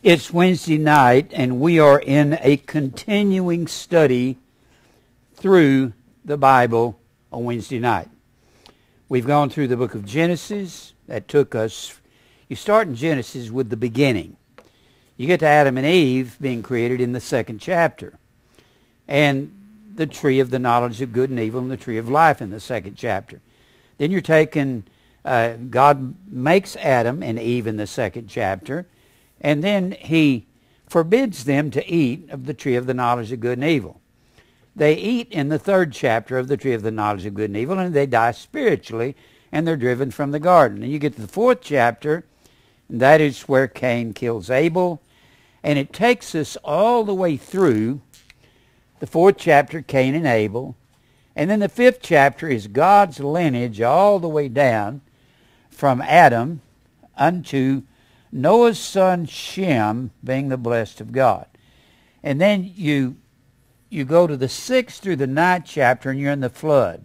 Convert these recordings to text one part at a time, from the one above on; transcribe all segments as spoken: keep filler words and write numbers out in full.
It's Wednesday night, and we are in a continuing study through the Bible on Wednesday night. We've gone through the book of Genesis. That took us, you start in Genesis with the beginning. You get to Adam and Eve being created in the second chapter. And the tree of the knowledge of good and evil and the tree of life in the second chapter. Then you're taking, uh, God makes Adam and Eve in the second chapter. And then he forbids them to eat of the tree of the knowledge of good and evil. They eat in the third chapter of the tree of the knowledge of good and evil, and they die spiritually, and they're driven from the garden. And you get to the fourth chapter, and that is where Cain kills Abel. And it takes us all the way through the fourth chapter, Cain and Abel. And then the fifth chapter is God's lineage all the way down from Adam unto Noah's son Shem, being the blessed of God. And then you you go to the sixth through the ninth chapter, and you're in the flood.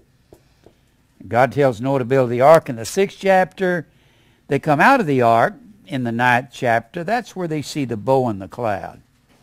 God tells Noah to build the ark in the sixth chapter. They come out of the ark in the ninth chapter. That's where they see the bow in the cloud.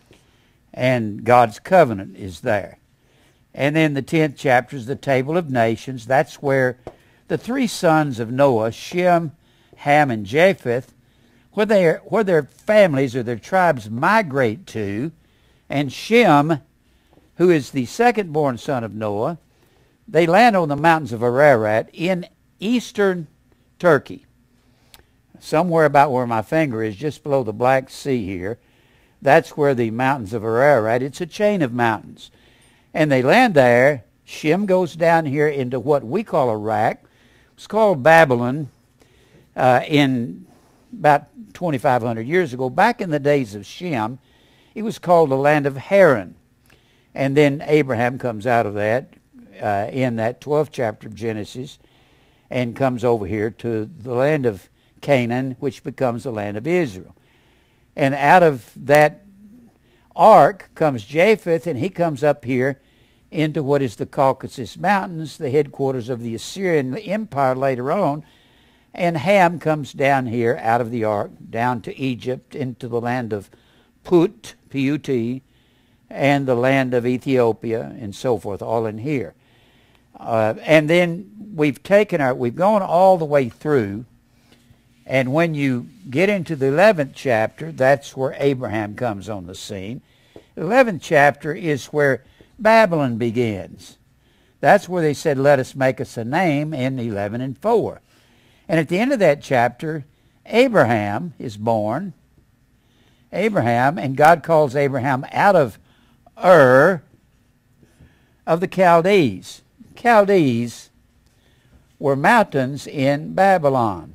And God's covenant is there. And then the tenth chapter is the table of nations. That's where the three sons of Noah, Shem, Ham, and Japheth, where their, where their families or their tribes migrate to. And Shem, who is the second-born son of Noah, they land on the mountains of Ararat in eastern Turkey. Somewhere about where my finger is, just below the Black Sea here. That's where the mountains of Ararat, it's a chain of mountains. And they land there. Shem goes down here into what we call Iraq. It's called Babylon uh, in about twenty-five hundred years ago. Back in the days of Shem, it was called the land of Haran. And then Abraham comes out of that uh, in that twelfth chapter of Genesis and comes over here to the land of Canaan, which becomes the land of Israel. And out of that ark comes Japheth, and he comes up here into what is the Caucasus Mountains, the headquarters of the Assyrian Empire later on. And Ham comes down here out of the ark, down to Egypt, into the land of Put, P U T, and the land of Ethiopia, and so forth, all in here. Uh, and then we've taken our, we've gone all the way through, and when you get into the eleventh chapter, that's where Abraham comes on the scene. The eleventh chapter is where Babylon begins. That's where they said, let us make us a name in eleven and four. And at the end of that chapter, Abraham is born. Abraham, and God calls Abraham out of Ur of the Chaldees. Chaldees were mountains in Babylon.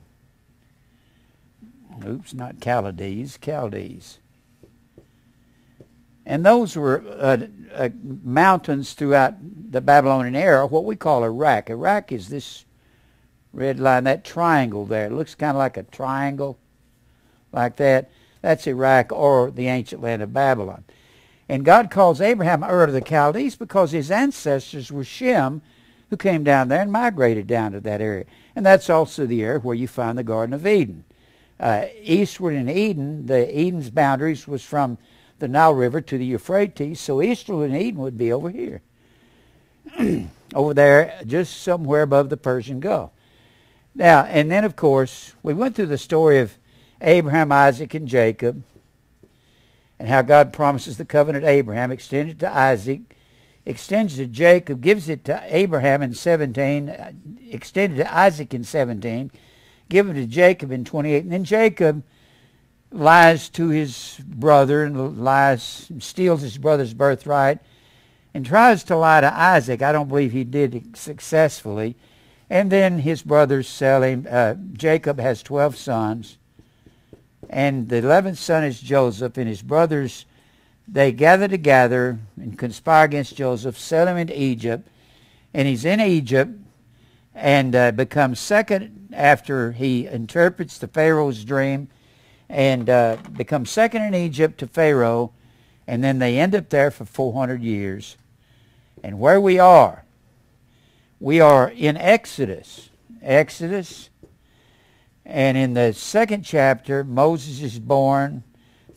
Oops, not Chaldees, Chaldees. And those were uh, uh, mountains throughout the Babylonian era, what we call Iraq. Iraq is this red line, that triangle there. It looks kind of like a triangle, like that. That's Iraq, or the ancient land of Babylon. And God calls Abraham Ur of the Chaldees because his ancestors were Shem, who came down there and migrated down to that area. And that's also the area where you find the Garden of Eden. Uh, eastward in Eden, the Eden's boundaries was from the Nile River to the Euphrates, so eastward in Eden would be over here. Over there, just somewhere above the Persian Gulf. Now, and then, of course, we went through the story of Abraham, Isaac, and Jacob, and how God promises the covenant to Abraham, extends it to Isaac, extends it to Jacob, gives it to Abraham in seventeen, extended to Isaac in seventeen, given to Jacob in twenty-eight, and then Jacob lies to his brother and lies, steals his brother's birthright, and tries to lie to Isaac. I don't believe he did it successfully. And then his brothers sell him. Uh, Jacob has twelve sons, and the eleventh son is Joseph, and his brothers, they gather together and conspire against Joseph, sell him into Egypt, and he's in Egypt and uh, becomes second after he interprets the Pharaoh's dream, and uh, becomes second in Egypt to Pharaoh, and then they end up there for four hundred years. And where we are, we are in Exodus. Exodus, and in the second chapter, Moses is born.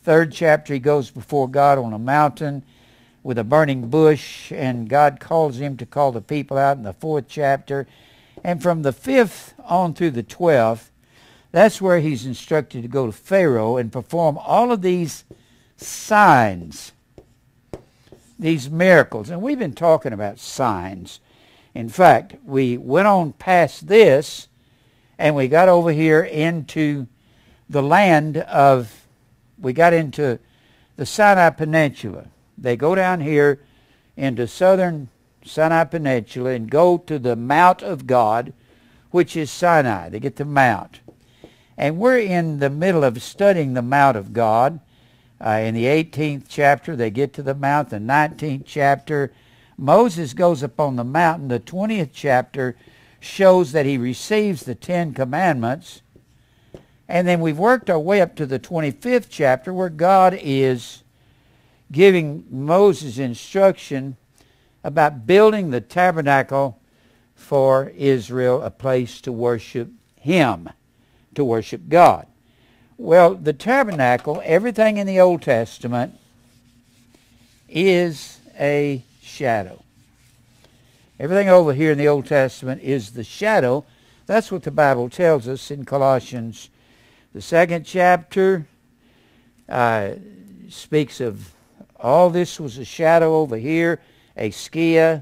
third chapter, he goes before God on a mountain with a burning bush, and God calls him to call the people out in the fourth chapter. And from the fifth on through the twelfth, that's where he's instructed to go to Pharaoh and perform all of these signs, these miracles. And we've been talking about signs. In fact, we went on past this, and we got over here into the land of, we got into the Sinai Peninsula. They go down here into southern Sinai Peninsula and go to the Mount of God, which is Sinai. They get the Mount. And we're in the middle of studying the Mount of God. Uh, in the eighteenth chapter, they get to the Mount. The nineteenth chapter, Moses goes up on the mountain. The twentieth chapter shows that he receives the Ten Commandments. And then we've worked our way up to the twenty-fifth chapter, where God is giving Moses instruction about building the tabernacle for Israel, a place to worship him, to worship God. Well, the tabernacle, everything in the Old Testament, is a shadow. Everything over here in the Old Testament is the shadow. That's what the Bible tells us in Colossians. The second chapter uh, speaks of all this was a shadow over here, a skia,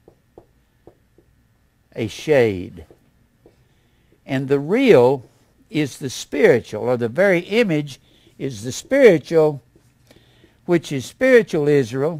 a shade. And the real is the spiritual, or the very image is the spiritual, which is spiritual Israel.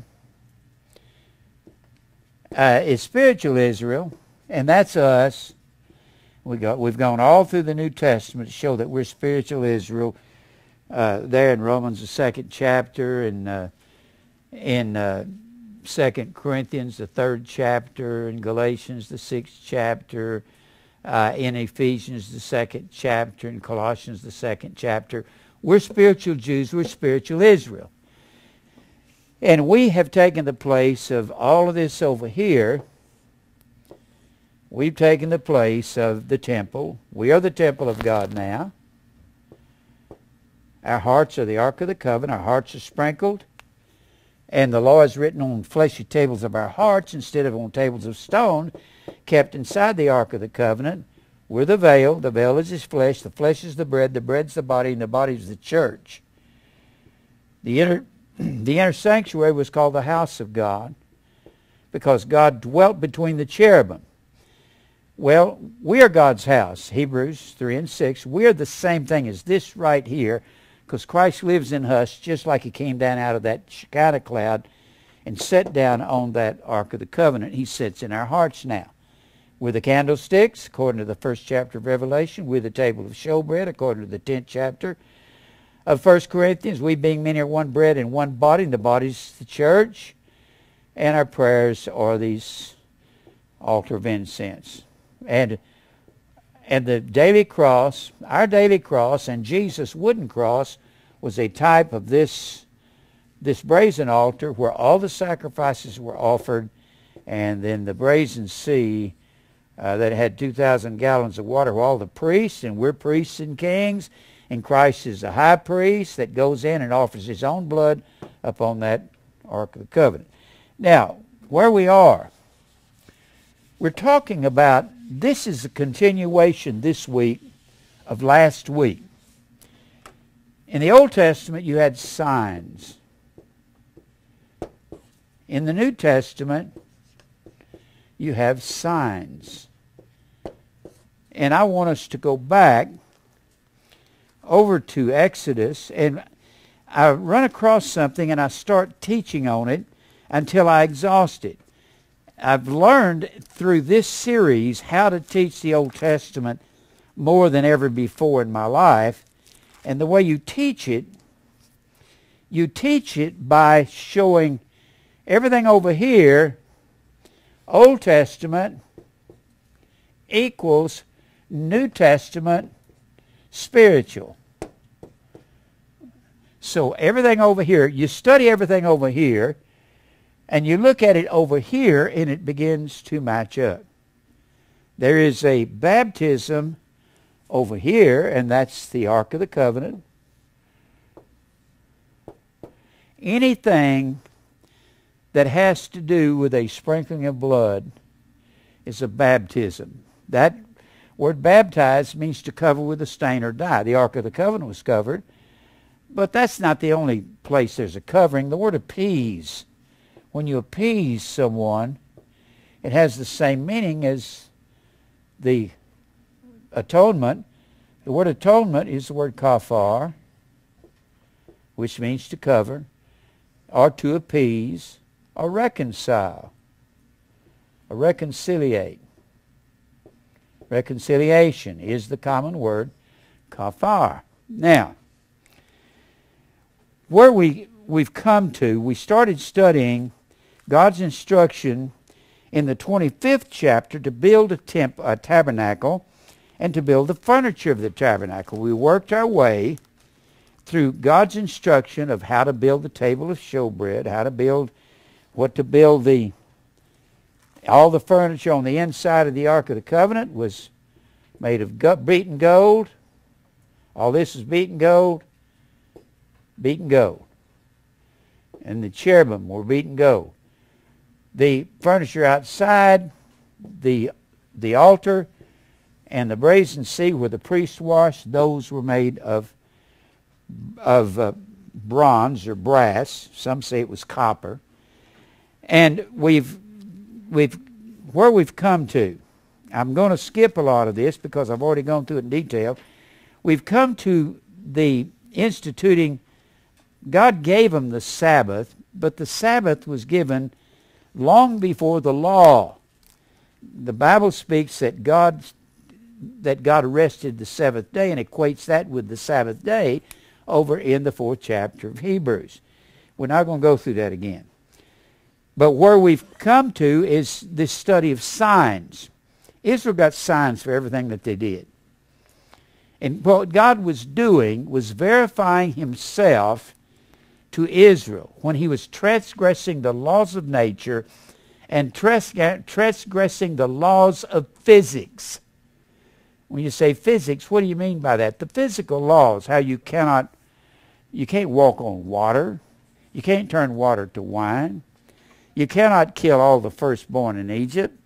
Uh, is spiritual Israel, and that's us. We got, we've gone all through the New Testament to show that we're spiritual Israel. Uh, there in Romans, the second chapter, and uh, in uh, Second Corinthians, the third chapter, in Galatians, the sixth chapter, uh, in Ephesians, the second chapter, in Colossians, the second chapter. We're spiritual Jews. We're spiritual Israel. And we have taken the place of all of this over here. We've taken the place of the temple. We are the temple of God now. Our hearts are the Ark of the Covenant. Our hearts are sprinkled. And the law is written on fleshy tables of our hearts instead of on tables of stone, kept inside the Ark of the Covenant. We're the veil. The veil is his flesh. The flesh is the bread. The bread's the body, and the body is the church. The inner, the inner sanctuary was called the house of God because God dwelt between the cherubim. Well, we are God's house, Hebrews three and six. We are the same thing as this right here, because Christ lives in us just like he came down out of that Shekinah cloud and sat down on that Ark of the Covenant. He sits in our hearts now. We're the candlesticks, according to the first chapter of Revelation. We're the table of showbread, according to the tenth chapter of First Corinthians. We being many are one bread and one body, and the body's the church. And our prayers are these altar of incense. And, and the daily cross, our daily cross, and Jesus' wooden cross was a type of this, this brazen altar where all the sacrifices were offered, and then the brazen sea uh, that had two thousand gallons of water where all the priests, and we're priests and kings, and Christ is the high priest that goes in and offers his own blood upon that Ark of the Covenant. Now, where we are, we're talking about, this is a continuation this week of last week. In the Old Testament, you had signs. In the New Testament, you have signs. And I want us to go back over to Exodus, and I run across something and I start teaching on it until I exhaust it. I've learned through this series how to teach the Old Testament more than ever before in my life. And the way you teach it, you teach it by showing everything over here, Old Testament equals New Testament spiritual. So everything over here, you study everything over here, and you look at it over here, and it begins to match up. There is a baptism over here, and that's the Ark of the Covenant. anything that has to do with a sprinkling of blood is a baptism. That word baptize means to cover with a stain or dye. The Ark of the Covenant was covered, but that's not the only place there's a covering. The word appease, when you appease someone, it has the same meaning as the atonement. The word atonement is the word kafar, which means to cover, or to appease, or reconcile, or reconciliate. Reconciliation is the common word, kafar. Now, where we, we've come to, we started studying God's instruction in the twenty-fifth chapter to build a, temp, a tabernacle and to build the furniture of the tabernacle. We worked our way through God's instruction of how to build the table of showbread, how to build, what to build the, all the furniture on the inside of the Ark of the Covenant was made of go- beaten gold. All this is beaten gold, beaten gold. And the cherubim were beaten gold. The furniture outside, the, the altar, and the brazen sea where the priests washed, those were made of, of uh, bronze or brass. Some say it was copper. And we've, we've, where we've come to, I'm going to skip a lot of this because I've already gone through it in detail. We've come to the instituting, God gave them the Sabbath, but the Sabbath was given long before the law. The Bible speaks that God that God rested the seventh day and equates that with the Sabbath day over in the fourth chapter of Hebrews. We're not going to go through that again. But where we've come to is this study of signs. Israel got signs for everything that they did. And what God was doing was verifying himself to Israel when he was transgressing the laws of nature and transgressing the laws of physics. When you say physics, what do you mean by that? The physical laws, how you cannot, you can't walk on water. You can't turn water to wine. You cannot kill all the firstborn in Egypt.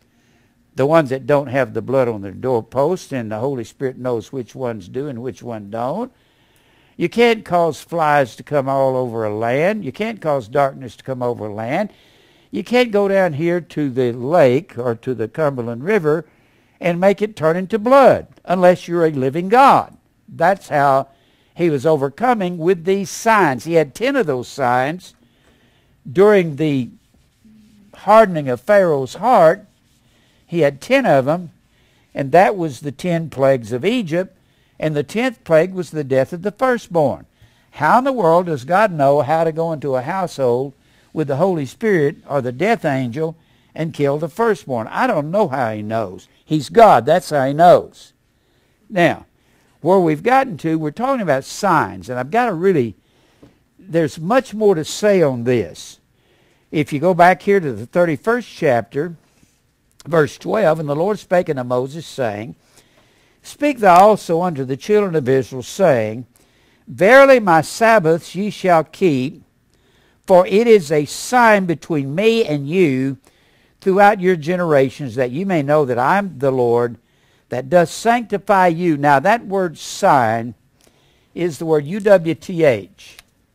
The ones that don't have the blood on their doorpost, and the Holy Spirit knows which ones do and which ones don't. You can't cause flies to come all over a land. You can't cause darkness to come over land. You can't go down here to the lake or to the Cumberland River and make it turn into blood unless you're a living God. That's how he was overcoming with these signs. He had ten of those signs during the hardening of Pharaoh's heart. He had ten of them, and that was the ten plagues of Egypt, and the tenth plague was the death of the firstborn. How in the world does God know how to go into a household with the Holy Spirit or the death angel and kill the firstborn? I don't know how he knows. He's God. That's how he knows. Now, where we've gotten to, we're talking about signs, and I've got to really, there's much more to say on this. If you go back here to the thirty-first chapter, verse twelve, and the Lord spake unto Moses, saying, Speak thou also unto the children of Israel, saying, Verily my Sabbaths ye shall keep, for it is a sign between me and you throughout your generations, that you may know that I'm the Lord that does sanctify you. Now that word sign is the word U W T H.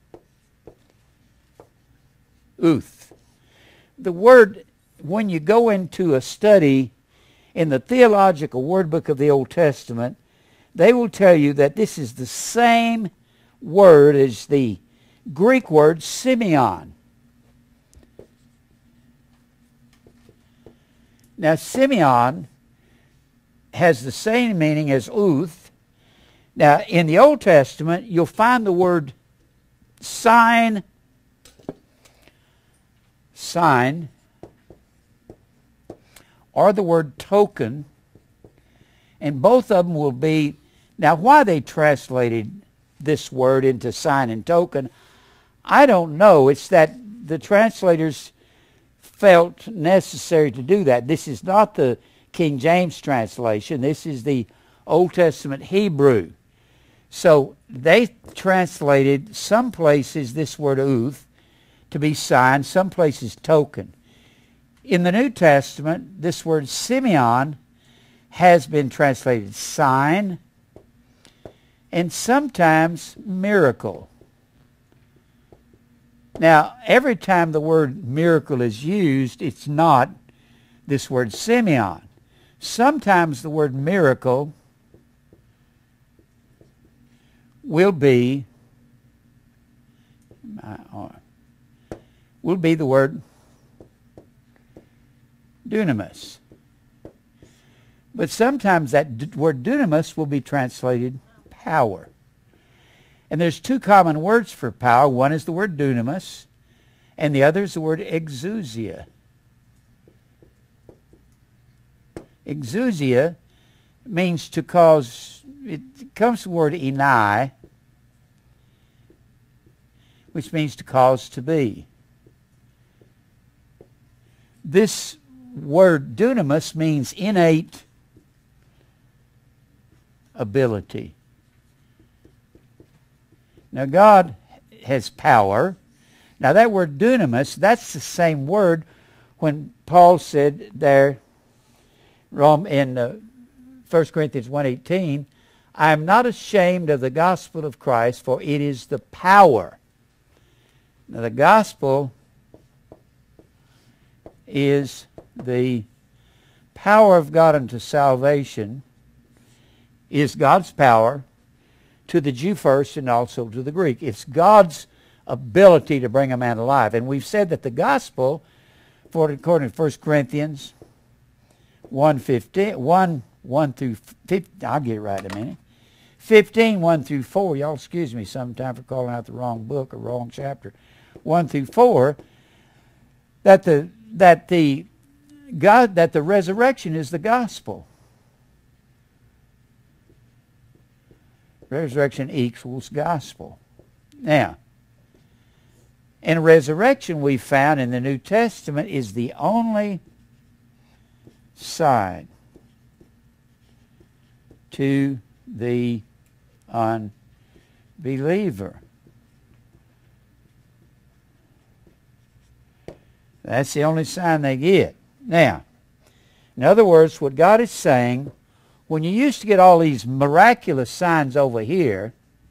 Uth. The word, when you go into a study in the Theological Word Book of the Old Testament, they will tell you that this is the same word as the Greek word Simeon. Now Simeon has the same meaning as Uth. Now in the Old Testament you'll find the word sign, sign, or the word token, and both of them will be, now why they translated this word into sign and token, I don't know. It's that the translators felt necessary to do that. This is not the King James translation. This is the Old Testament Hebrew. So they translated some places this word uth to be sign, some places token. In the New Testament, this word Simeon has been translated sign and sometimes miracle. Now, every time the word miracle is used, it's not this word Simeon. Sometimes the word miracle will be will be the word dunamis. But sometimes that d- word dunamis will be translated power. And there's two common words for power. One is the word dunamis, and the other is the word exousia. Exousia means to cause, it comes from the word enai, which means to cause to be. This word dunamis means innate ability. Now God has power. Now that word dunamis, that's the same word when Paul said there in uh, First Corinthians one eighteen, I am not ashamed of the gospel of Christ, for it is the power. Now the gospel is the power of God unto salvation, is God's power to the Jew first and also to the Greek. It's God's ability to bring a man alive. And we've said that the gospel, for according to First Corinthians one fifteen, one, one through fifteen, I'll get it right in a minute. fifteen, one through four, y'all excuse me sometime for calling out the wrong book or wrong chapter. one through four, that the that the God that the resurrection is the gospel. Resurrection equals gospel. Now, and resurrection we found in the New Testament is the only sign to the unbeliever. That's the only sign they get. Now, in other words, what God is saying, when you used to get all these miraculous signs over here,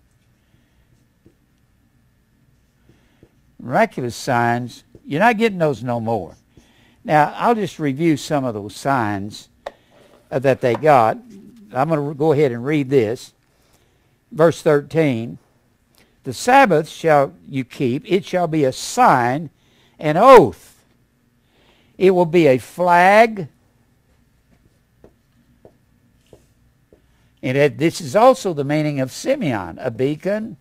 miraculous signs, you're not getting those no more. Now, I'll just review some of those signs uh, that they got. I'm going to go ahead and read this. Verse thirteen, the Sabbath shall you keep, it shall be a sign, an oath. It will be a flag. And it, this is also the meaning of Simeon, a beacon,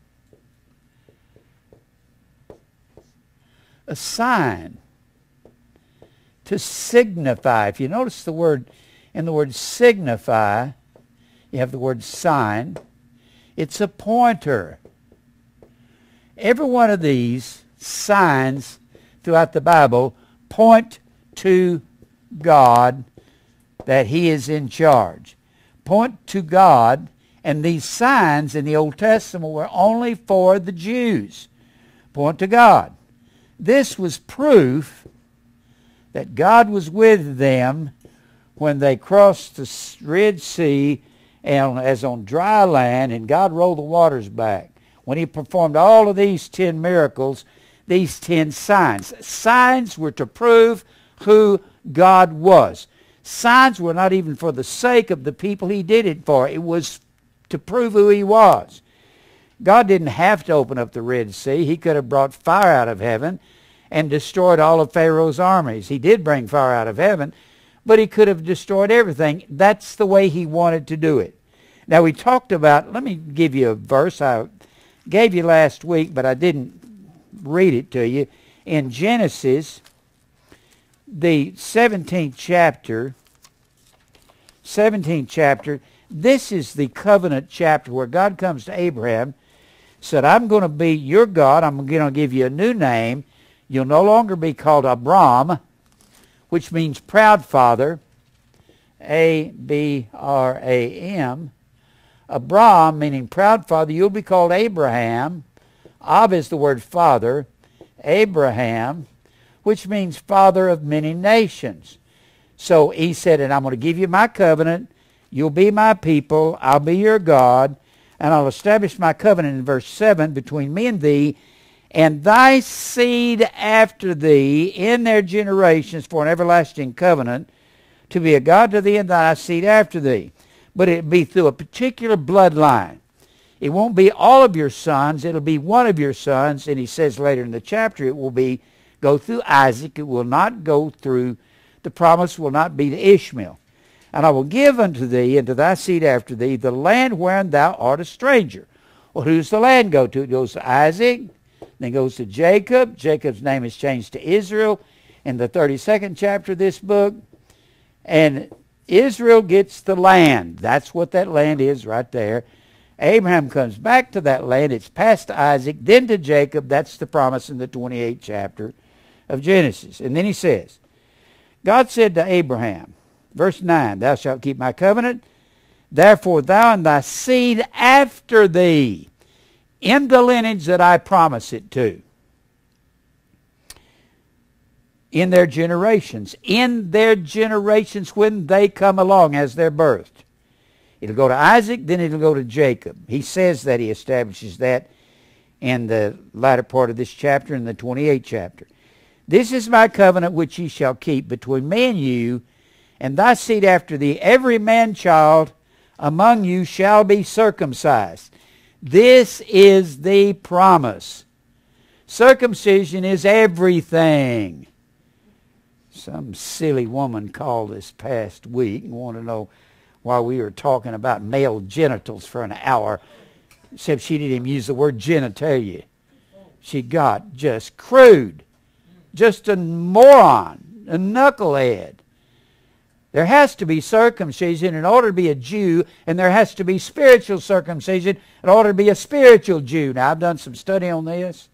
a sign, to signify. If you notice the word, in the word signify, you have the word sign. It's a pointer. Every one of these signs throughout the Bible point to God, that He is in charge. Point to God, and these signs in the Old Testament were only for the Jews. Point to God. This was proof that God was with them when they crossed the Red Sea and as on dry land, and God rolled the waters back. When He performed all of these ten miracles, these ten signs. Signs were to prove who God was. Signs were not even for the sake of the people He did it for. It was to prove who He was. God didn't have to open up the Red Sea. He could have brought fire out of heaven and destroyed all of Pharaoh's armies. He did bring fire out of heaven, but He could have destroyed everything. That's the way He wanted to do it. Now we talked about, let me give you a verse I gave you last week, but I didn't read it to you. In Genesis, the seventeenth chapter, seventeenth chapter, this is the covenant chapter where God comes to Abraham, said, I'm going to be your God. I'm going to give you a new name. You'll no longer be called Abram, which means proud father, A B R A M. Abram, meaning proud father, you'll be called Abraham. Ab is the word father. Abraham, which means father of many nations. So he said, and I'm going to give you my covenant. You'll be my people. I'll be your God. And I'll establish my covenant in verse seven between me and thee and thy seed after thee in their generations for an everlasting covenant, to be a God to thee and thy seed after thee. But it'll be through a particular bloodline. It won't be all of your sons. It'll be one of your sons. And he says later in the chapter, it will be go through Isaac. It will not go through, the promise will not be to Ishmael. And I will give unto thee and to thy seed after thee the land wherein thou art a stranger. Well, who's the land go to? It goes to Isaac, then it goes to Jacob. Jacob's name is changed to Israel in the thirty-second chapter of this book. And Israel gets the land. That's what that land is right there. Abraham comes back to that land. It's passed to Isaac, then to Jacob. That's the promise in the twenty-eighth chapter of Genesis. And then he says, God said to Abraham, verse nine, thou shalt keep my covenant, therefore thou and thy seed after thee, in the lineage that I promise it to, in their generations, in their generations when they come along as they're birthed. It'll go to Isaac, then it'll go to Jacob. He says that he establishes that in the latter part of this chapter, in the twenty-eighth chapter. This is my covenant which ye shall keep between me and you, and thy seed after thee. Every man-child among you shall be circumcised. This is the promise. Circumcision is everything. Some silly woman called this past week and wanted to know why we were talking about male genitals for an hour, except she didn't even use the word genitalia. She got just crude, just a moron, a knucklehead. There has to be circumcision in order to be a Jew, and there has to be spiritual circumcision in order to be a spiritual Jew. Now, I've done some study on this,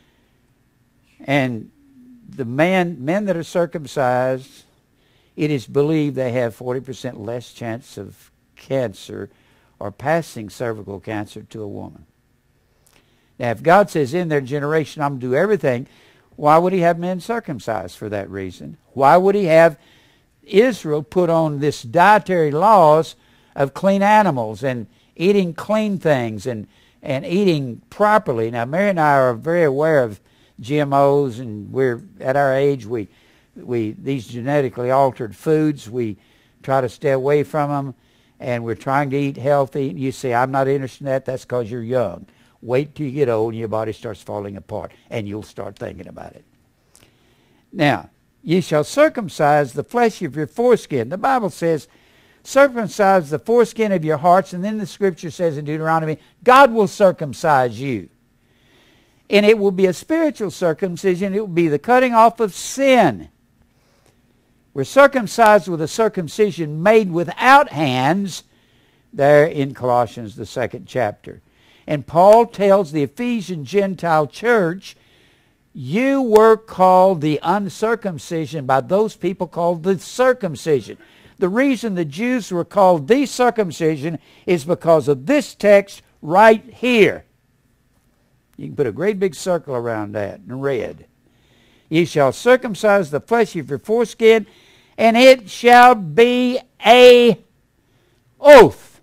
and the man, men that are circumcised, it is believed they have forty percent less chance of cancer or passing cervical cancer to a woman. Now, if God says in their generation, I'm going to do everything, why would he have men circumcised for that reason? Why would he have Israel put on this dietary laws of clean animals and eating clean things and, and eating properly? Now, Mary and I are very aware of G M Os, and we're at our age, we we these genetically altered foods, we try to stay away from them, and we're trying to eat healthy. You say, I'm not interested in that. That's because you're young. Wait till you get old and your body starts falling apart, and you'll start thinking about it. Now, ye shall circumcise the flesh of your foreskin. The Bible says, circumcise the foreskin of your hearts, and then the scripture says in Deuteronomy, God will circumcise you. And it will be a spiritual circumcision. It will be the cutting off of sin. We're circumcised with a circumcision made without hands, there in Colossians, the second chapter. And Paul tells the Ephesian Gentile church, you were called the uncircumcision by those people called the circumcision. The reason the Jews were called the circumcision is because of this text right here. You can put a great big circle around that in red. Ye shall circumcise the flesh of your foreskin, and it shall be a oath,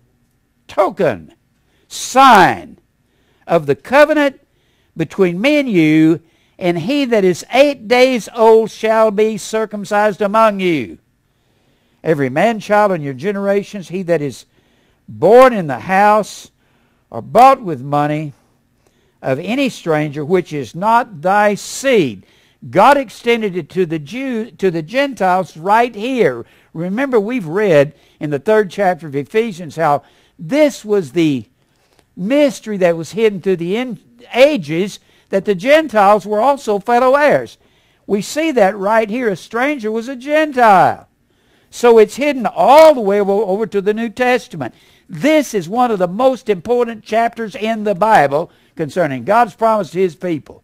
token, sign of the covenant between me and you, and he that is eight days old shall be circumcised among you. Every man-child in your generations, he that is born in the house or bought with money of any stranger which is not thy seed. God extended it to the Jew, to the Gentiles right here. Remember, we've read in the third chapter of Ephesians how this was the mystery that was hidden through the ages, that the Gentiles were also fellow heirs. We see that right here. A stranger was a Gentile. So it's hidden all the way over to the New Testament. This is one of the most important chapters in the Bible concerning God's promise to his people.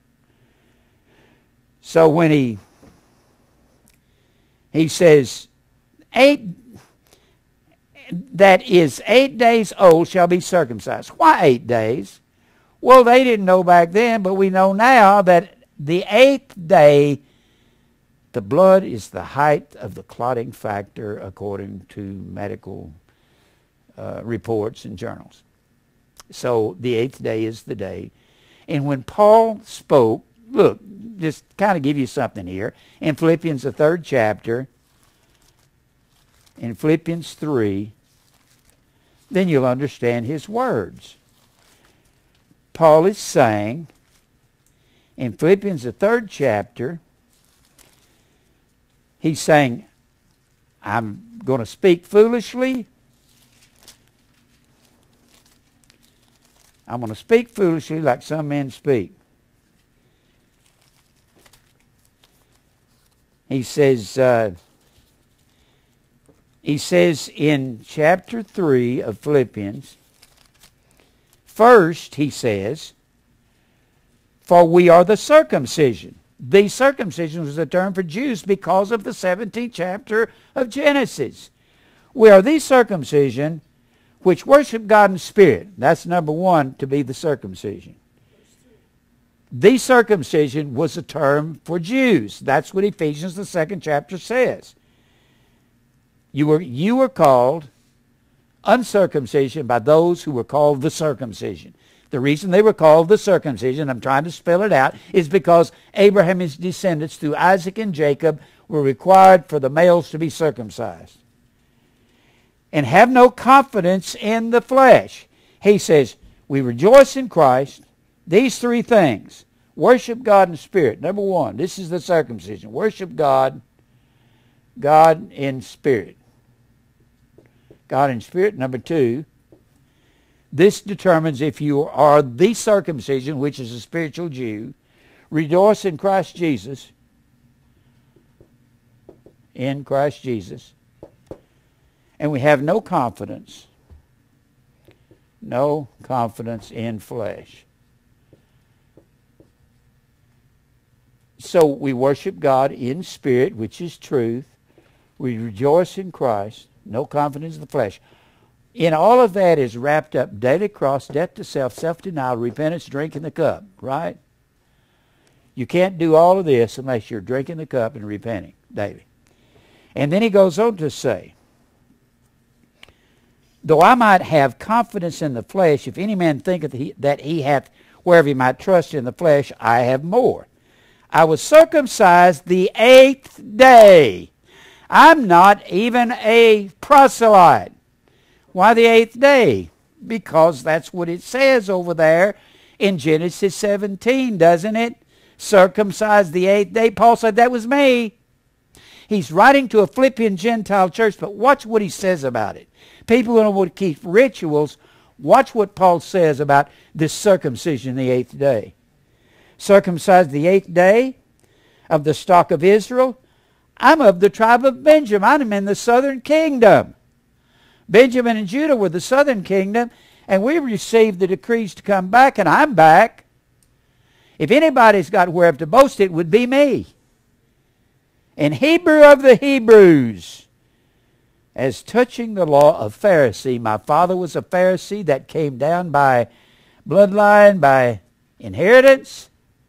So when he he says eight that is eight days old shall be circumcised. Why eight days? Well, they didn't know back then, but we know now that the eighth day, the blood is the height of the clotting factor according to medical uh, reports and journals. So the eighth day is the day. And when Paul spoke, look, just kind of give you something here. In Philippians, the third chapter, in Philippians three, then you'll understand his words. Paul is saying, in Philippians, the third chapter, he's saying, I'm going to speak foolishly. I'm going to speak foolishly like some men speak. He says, uh, he says in chapter three of Philippians, first, he says, for we are the circumcision. The circumcision was a term for Jews because of the seventeenth chapter of Genesis. We are the circumcision which worship God in spirit. That's number one, to be the circumcision. The circumcision was a term for Jews. That's what Ephesians, the second chapter, says. You were, you were called uncircumcision by those who were called the circumcision. The reason they were called the circumcision, I'm trying to spell it out, is because Abraham's descendants through Isaac and Jacob were required for the males to be circumcised. And have no confidence in the flesh. He says, we rejoice in Christ. These three things. Worship God in spirit. Number one, this is the circumcision. Worship God, God in spirit. God in spirit. Number two, this determines if you are the circumcision, which is a spiritual Jew. Rejoice in Christ Jesus. In Christ Jesus. And we have no confidence. No confidence in flesh. So we worship God in spirit, which is truth. We rejoice in Christ. No confidence in the flesh. In all of that is wrapped up daily cross, death to self, self-denial, repentance, drinking the cup, right? You can't do all of this unless you're drinking the cup and repenting daily. And then he goes on to say, though I might have confidence in the flesh, if any man thinketh that he, that he hath wherever he might trust in the flesh, I have more. I was circumcised the eighth day. I'm not even a proselyte. Why the eighth day? Because that's what it says over there in Genesis seventeen, doesn't it? Circumcised the eighth day. Paul said that was me. He's writing to a Philippian Gentile church, but watch what he says about it. People who don't want to keep rituals, watch what Paul says about this circumcision the eighth day. Circumcised the eighth day of the stock of Israel. I'm of the tribe of Benjamin. I'm in the southern kingdom. Benjamin and Judah were the southern kingdom, and we received the decrees to come back, and I'm back. If anybody's got whereof to boast, it would be me. And Hebrew of the Hebrews, as touching the law of Pharisee, my father was a Pharisee, that came down by bloodline, by inheritance.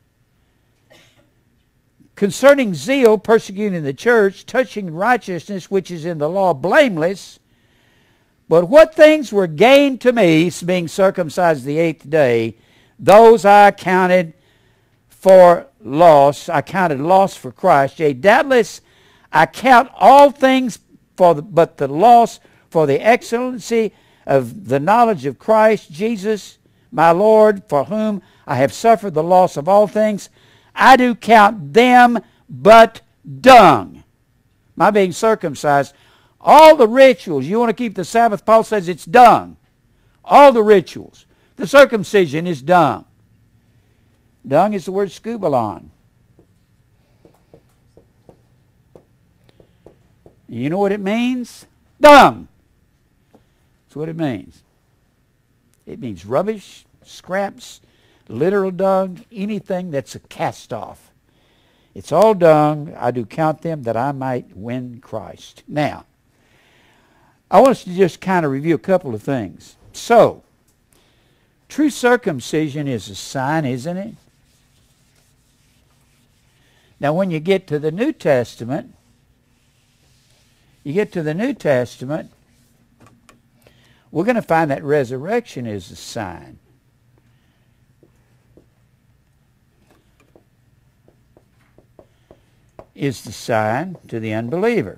Concerning zeal, persecuting the church, touching righteousness, which is in the law, blameless. But what things were gained to me, being circumcised the eighth day, those I counted for loss. I counted loss for Christ. Yea, doubtless I count all things for the, but the loss for the excellency of the knowledge of Christ Jesus, my Lord, for whom I have suffered the loss of all things. I do count them but dung. My being circumcised, all the rituals, you want to keep the Sabbath, Paul says it's dung. All the rituals. The circumcision is dung. Dung is the word skubalon. You know what it means? Dung. That's what it means. It means rubbish, scraps, literal dung, anything that's a cast-off. It's all dung. I do count them that I might win Christ. Now, I want us to just kind of review a couple of things. So, true circumcision is a sign, isn't it? Now, when you get to the New Testament, you get to the New Testament, we're going to find that resurrection is a sign. Is the sign to the unbeliever.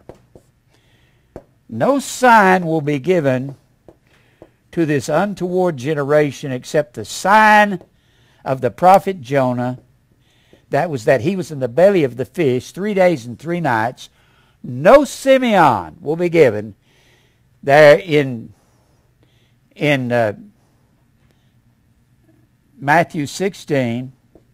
No sign will be given to this untoward generation except the sign of the prophet Jonah. That was that he was in the belly of the fish three days and three nights. No Simeon will be given there in, in uh, Matthew sixteen.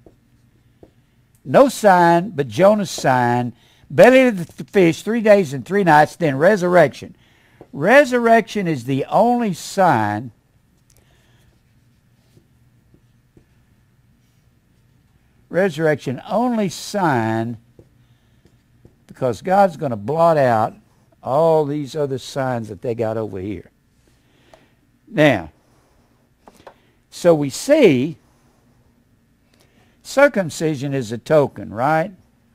No sign but Jonah's sign, belly of the fish, three days and three nights, then resurrection. Resurrection is the only sign resurrection only sign because God's going to blot out all these other signs that they got over here. Now, so we see circumcision is a token, right?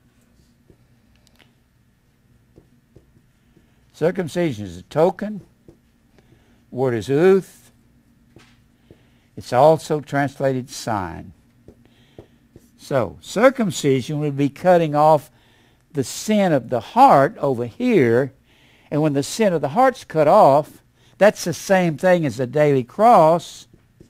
Circumcision is a token. The word is uth. It's also translated sign. So, circumcision would be cutting off the sin of the heart over here. And when the sin of the heart's cut off, that's the same thing as the daily cross.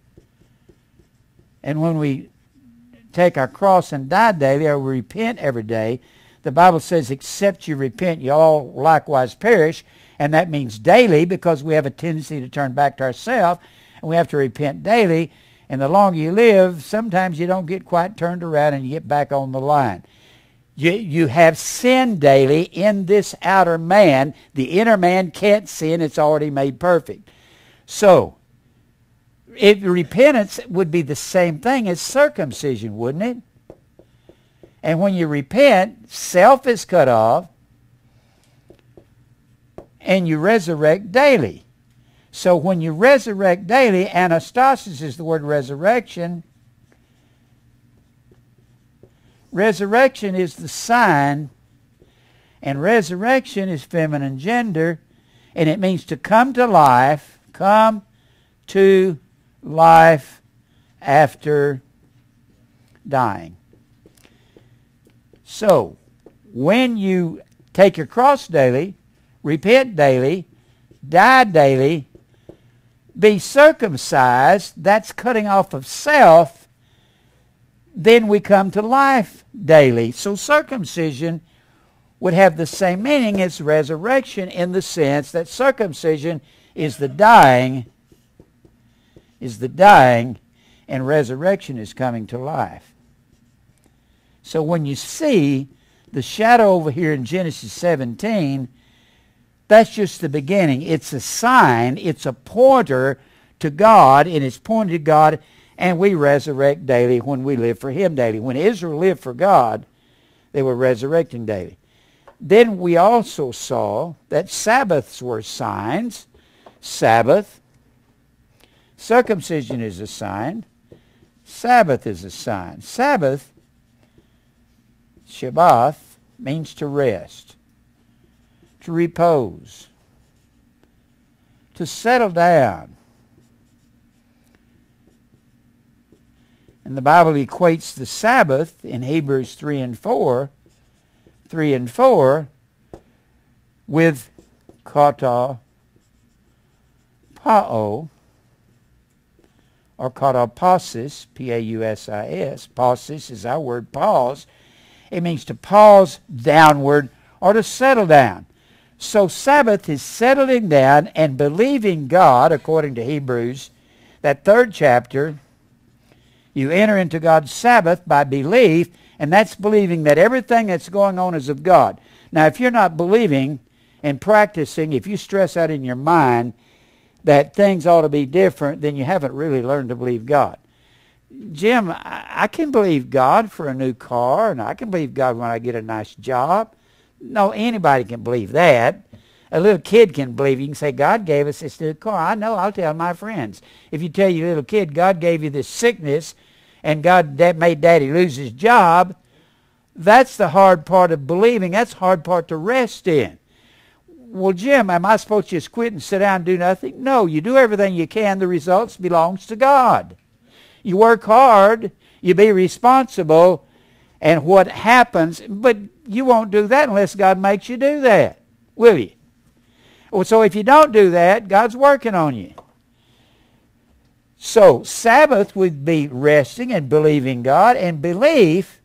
And when we take our cross and die daily, or we repent every day, the Bible says, except you repent, you all likewise perish. And that means daily, because we have a tendency to turn back to ourselves, and we have to repent daily. And the longer you live, sometimes you don't get quite turned around and you get back on the line. You, you have sin daily in this outer man. The inner man can't sin. It's already made perfect. So, if repentance would be the same thing as circumcision, wouldn't it? And when you repent, self is cut off, and you resurrect daily. So when you resurrect daily, anastasis is the word resurrection. Resurrection is the sign, and resurrection is feminine gender, and it means to come to life, come to life after dying. So, when you take your cross daily, repent daily, die daily, be circumcised, that's cutting off of self, then we come to life daily. So circumcision would have the same meaning as resurrection in the sense that circumcision is the dying, is the dying, and resurrection is coming to life. So when you see the shadow over here in Genesis seventeen, that's just the beginning. It's a sign, it's a pointer to God, and it's pointed to God, and we resurrect daily when we live for Him daily. When Israel lived for God, they were resurrecting daily. Then we also saw that Sabbaths were signs. Sabbath, circumcision is a sign. Sabbath is a sign. Sabbath, Shabbath, means to rest, to repose, to settle down. And the Bible equates the Sabbath in Hebrews three and four, three and four, with kata pao, or katapausis, P A U S I S. Pausis is our word pause. It means to pause downward or to settle down. So Sabbath is settling down and believing God, according to Hebrews, that third chapter. You enter into God's Sabbath by belief, and that's believing that everything that's going on is of God. Now, if you're not believing and practicing, if you stress out in your mind that things ought to be different, then you haven't really learned to believe God. Jim, I can believe God for a new car, and I can believe God when I get a nice job. No, anybody can believe that. A little kid can believe. You can say, God gave us this new car. I know, I'll tell my friends. If you tell your little kid, God gave you this sickness, and God that made Daddy lose his job, that's the hard part of believing. That's the hard part to rest in. Well, Jim, am I supposed to just quit and sit down and do nothing? No, you do everything you can. The results belongs to God. You work hard. You be responsible. And what happens, but you won't do that unless God makes you do that, will you? Well, so if you don't do that, God's working on you. So Sabbath would be resting and believing God, and belief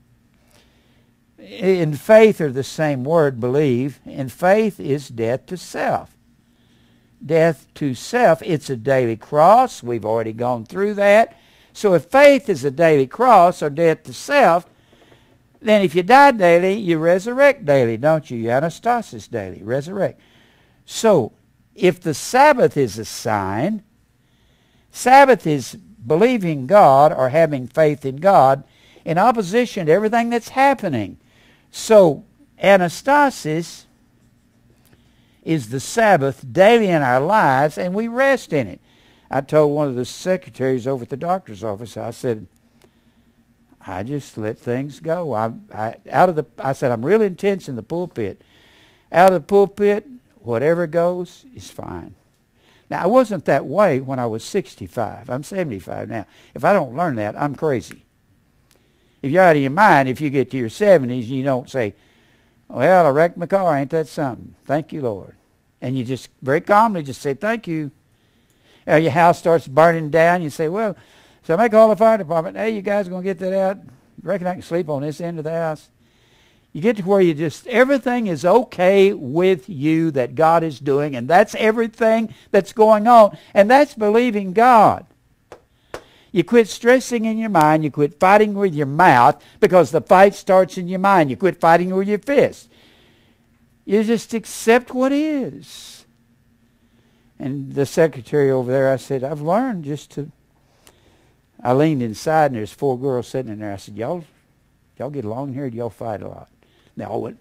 in faith are the same word, believe, and faith is death to self. Death to self, it's a daily cross. We've already gone through that. So if faith is a daily cross or death to self, then if you die daily, you resurrect daily, don't you? You anastasis daily, resurrect. So, if the Sabbath is a sign, Sabbath is believing God or having faith in God in opposition to everything that's happening. So, anastasis is the Sabbath daily in our lives, and we rest in it. I told one of the secretaries over at the doctor's office, I said, I just let things go. I, I, out of the, I said, I'm real intense in the pulpit. Out of the pulpit, whatever goes is fine. Now, I wasn't that way when I was sixty-five. I'm seventy-five now. If I don't learn that, I'm crazy. If you're out of your mind, if you get to your seventies, you don't say, well, I wrecked my car, ain't that something? Thank you, Lord. And you just very calmly just say, thank you. Or your house starts burning down, you say, well, so I make all the fire department, hey, you guys going to get that out? Reckon I can sleep on this end of the house? You get to where you just, everything is okay with you that God is doing, and that's everything that's going on, and that's believing God. You quit stressing in your mind. You quit fighting with your mouth, because the fight starts in your mind. You quit fighting with your fist. You just accept what is. And the secretary over there, I said, I've learned just to, I leaned inside, and there's four girls sitting in there. I said, y'all, y'all get along here, or do y'all fight a lot? They all went,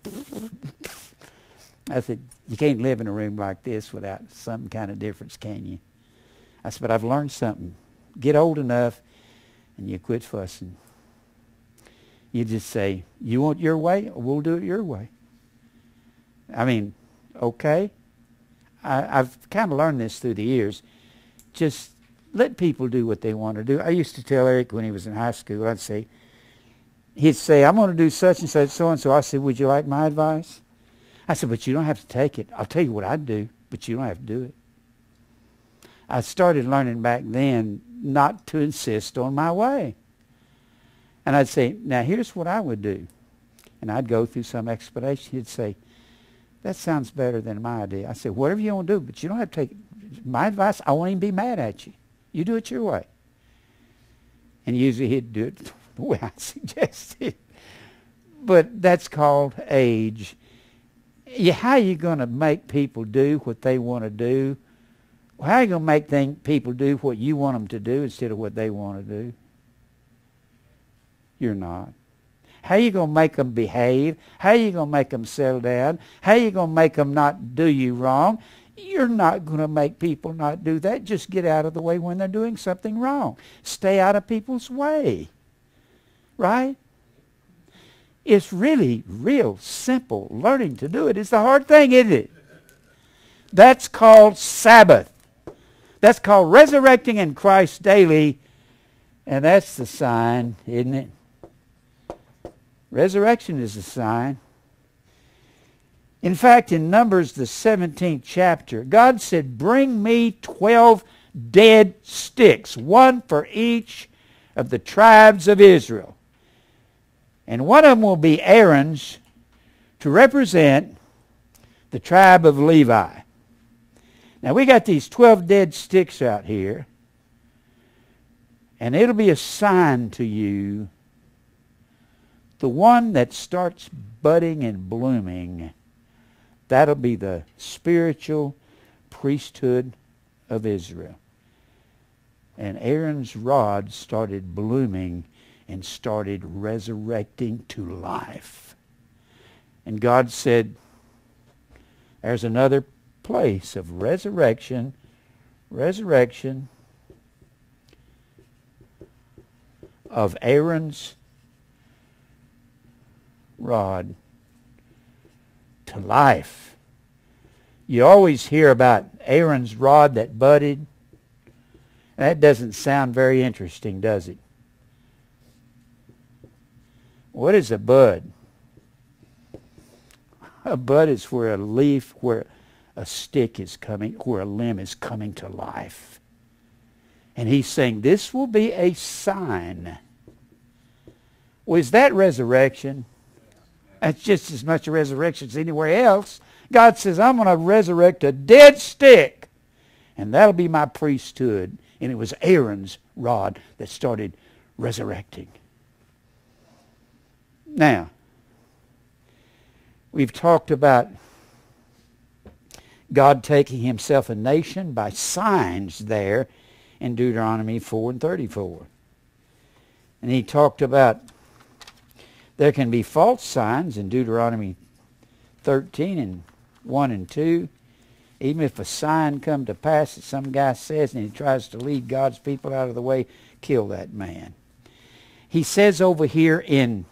I said, you can't live in a room like this without some kind of difference, can you? I said, but I've learned something. Get old enough, and you quit fussing. You just say, you want your way, we'll do it your way. I mean, okay. I, I've kind of learned this through the years. Just let people do what they want to do. I used to tell Eric when he was in high school, I'd say, he'd say, I'm going to do such and such, so-and-so. I said, would you like my advice? I said, but you don't have to take it. I'll tell you what I'd do, but you don't have to do it. I started learning back then not to insist on my way. And I'd say, now here's what I would do. And I'd go through some explanation. He'd say, that sounds better than my idea. I said, whatever you want to do, but you don't have to take it. My advice, I won't even be mad at you. You do it your way. And usually he'd do it the way I suggested. But that's called age. Yeah, how are you going to make people do what they want to do? How are you going to make thing, people do what you want them to do instead of what they want to do? You're not. How are you going to make them behave? How are you going to make them settle down? How are you going to make them not do you wrong? You're not going to make people not do that. Just get out of the way when they're doing something wrong. Stay out of people's way. Right? It's really real simple. Learning to do it is the hard thing, isn't it? That's called Sabbath. That's called resurrecting in Christ daily. And that's the sign, isn't it? Resurrection is a sign. In fact, in Numbers, the seventeenth chapter, God said, bring me twelve dead sticks, one for each of the tribes of Israel. And one of them will be Aaron's to represent the tribe of Levi. Now, we got these twelve dead sticks out here. And it'll be a sign to you. The one that starts budding and blooming, that'll be the spiritual priesthood of Israel. And Aaron's rod started blooming and started resurrecting to life. And God said, there's another place of resurrection, resurrection of Aaron's rod to life. You always hear about Aaron's rod that budded. That doesn't sound very interesting, does it? What is a bud? A bud is where a leaf, where a stick is coming, where a limb is coming to life. And he's saying this will be a sign. Well, is that resurrection? That's just as much a resurrection as anywhere else. God says, I'm going to resurrect a dead stick. And that'll be my priesthood. And it was Aaron's rod that started resurrecting. Now, we've talked about God taking himself a nation by signs there in Deuteronomy four and thirty-four. And he talked about there can be false signs in Deuteronomy thirteen and one and two. Even if a sign come to pass that some guy says and he tries to lead God's people out of the way, kill that man. He says over here in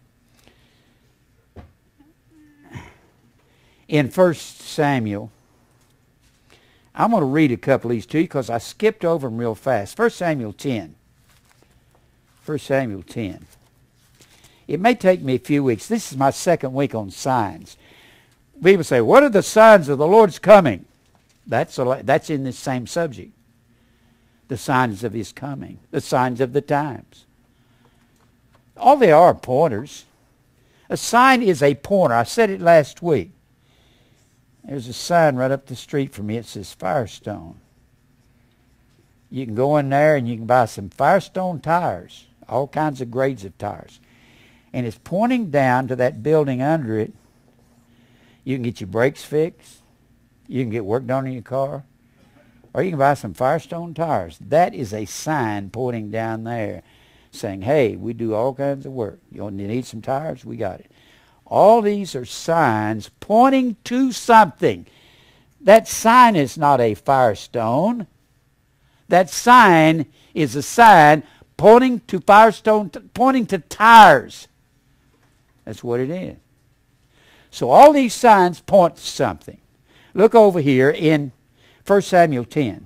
in First Samuel, I'm going to read a couple of these to you because I skipped over them real fast. First Samuel ten. First Samuel ten. It may take me a few weeks. This is my second week on signs. People say, what are the signs of the Lord's coming? That's, a, that's in this same subject. The signs of his coming. The signs of the times. All they are pointers. A sign is a pointer. I said it last week. There's a sign right up the street from me. It says Firestone. You can go in there and you can buy some Firestone tires. All kinds of grades of tires. And it's pointing down to that building under it. You can get your brakes fixed. You can get work done on your car. Or you can buy some Firestone tires. That is a sign pointing down there saying, hey, we do all kinds of work. You need some tires? We got it. All these are signs pointing to something. That sign is not a Firestone. That sign is a sign pointing to Firestone, pointing to tires. That's what it is. So all these signs point to something. Look over here in First Samuel ten.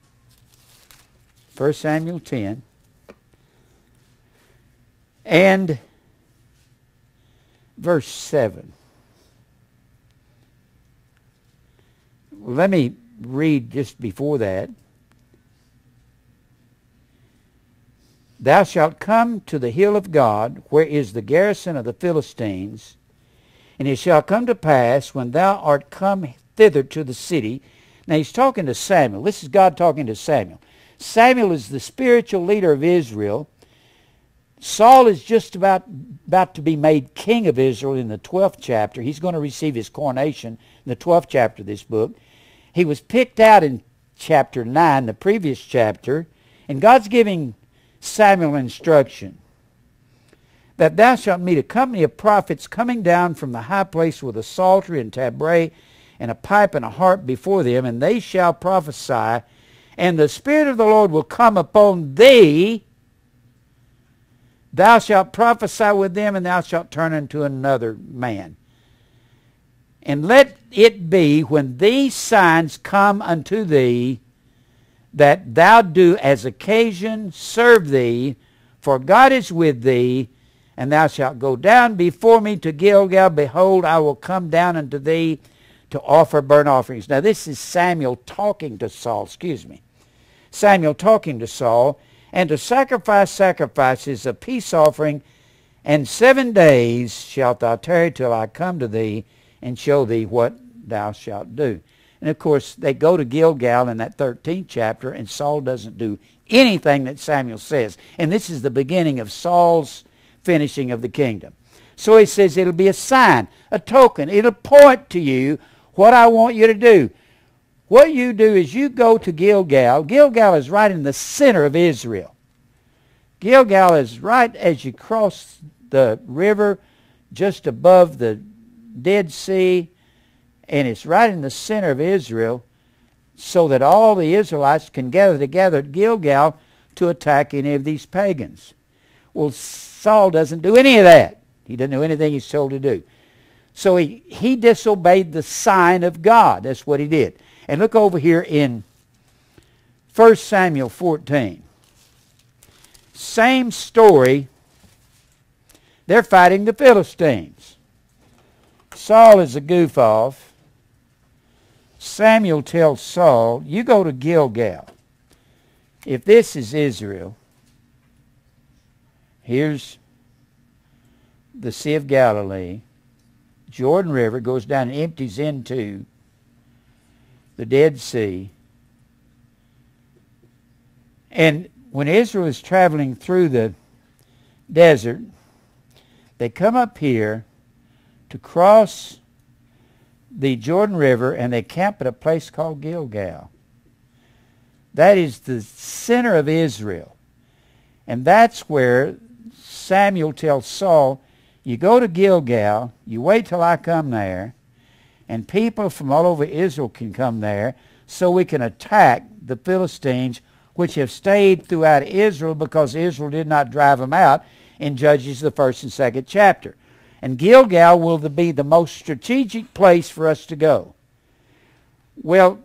First Samuel ten. And verse seven. Let me read just before that. Thou shalt come to the hill of God, where is the garrison of the Philistines, and it shall come to pass, when thou art come thither to the city. Now he's talking to Samuel. This is God talking to Samuel. Samuel is the spiritual leader of Israel. Saul is just about, about to be made king of Israel in the twelfth chapter. He's going to receive his coronation in the twelfth chapter of this book. He was picked out in chapter nine, the previous chapter, and God's giving Samuel instruction that thou shalt meet a company of prophets coming down from the high place with a psaltery and tabret and a pipe and a harp before them, and they shall prophesy, and the Spirit of the Lord will come upon thee. Thou shalt prophesy with them, and thou shalt turn into another man. And let it be, when these signs come unto thee, that thou do as occasion serve thee, for God is with thee, and thou shalt go down before me to Gilgal. Behold, I will come down unto thee to offer burnt offerings. Now this is Samuel talking to Saul, excuse me. Samuel talking to Saul, and to sacrifice sacrifices of peace offering, and seven days shalt thou tarry till I come to thee, and show thee what thou shalt do. And of course, they go to Gilgal in that thirteenth chapter, and Saul doesn't do anything that Samuel says. And this is the beginning of Saul's finishing of the kingdom. So he says it'll be a sign, a token. It'll point to you what I want you to do. What you do is you go to Gilgal. Gilgal is right in the center of Israel. Gilgal is right as you cross the river just above the Dead Sea, And it's right in the center of Israel, so that all the Israelites can gather together at Gilgal to attack any of these pagans. Well, Saul doesn't do any of that. He doesn't do anything he's told to do. So he, he disobeyed the sign of God. That's what he did. And look over here in First Samuel fourteen. Same story. They're fighting the Philistines. Saul is a goof-off. Samuel tells Saul, you go to Gilgal. If this is Israel, here's the Sea of Galilee. Jordan River goes down and empties into the Dead Sea. And when Israel is traveling through the desert, they come up here to cross the Jordan River, and they camp at a place called Gilgal. That is the center of Israel. And that's where Samuel tells Saul, you go to Gilgal, you wait till I come there, and people from all over Israel can come there so we can attack the Philistines, which have stayed throughout Israel because Israel did not drive them out in Judges, the first and second chapter. And Gilgal will be the most strategic place for us to go. Well,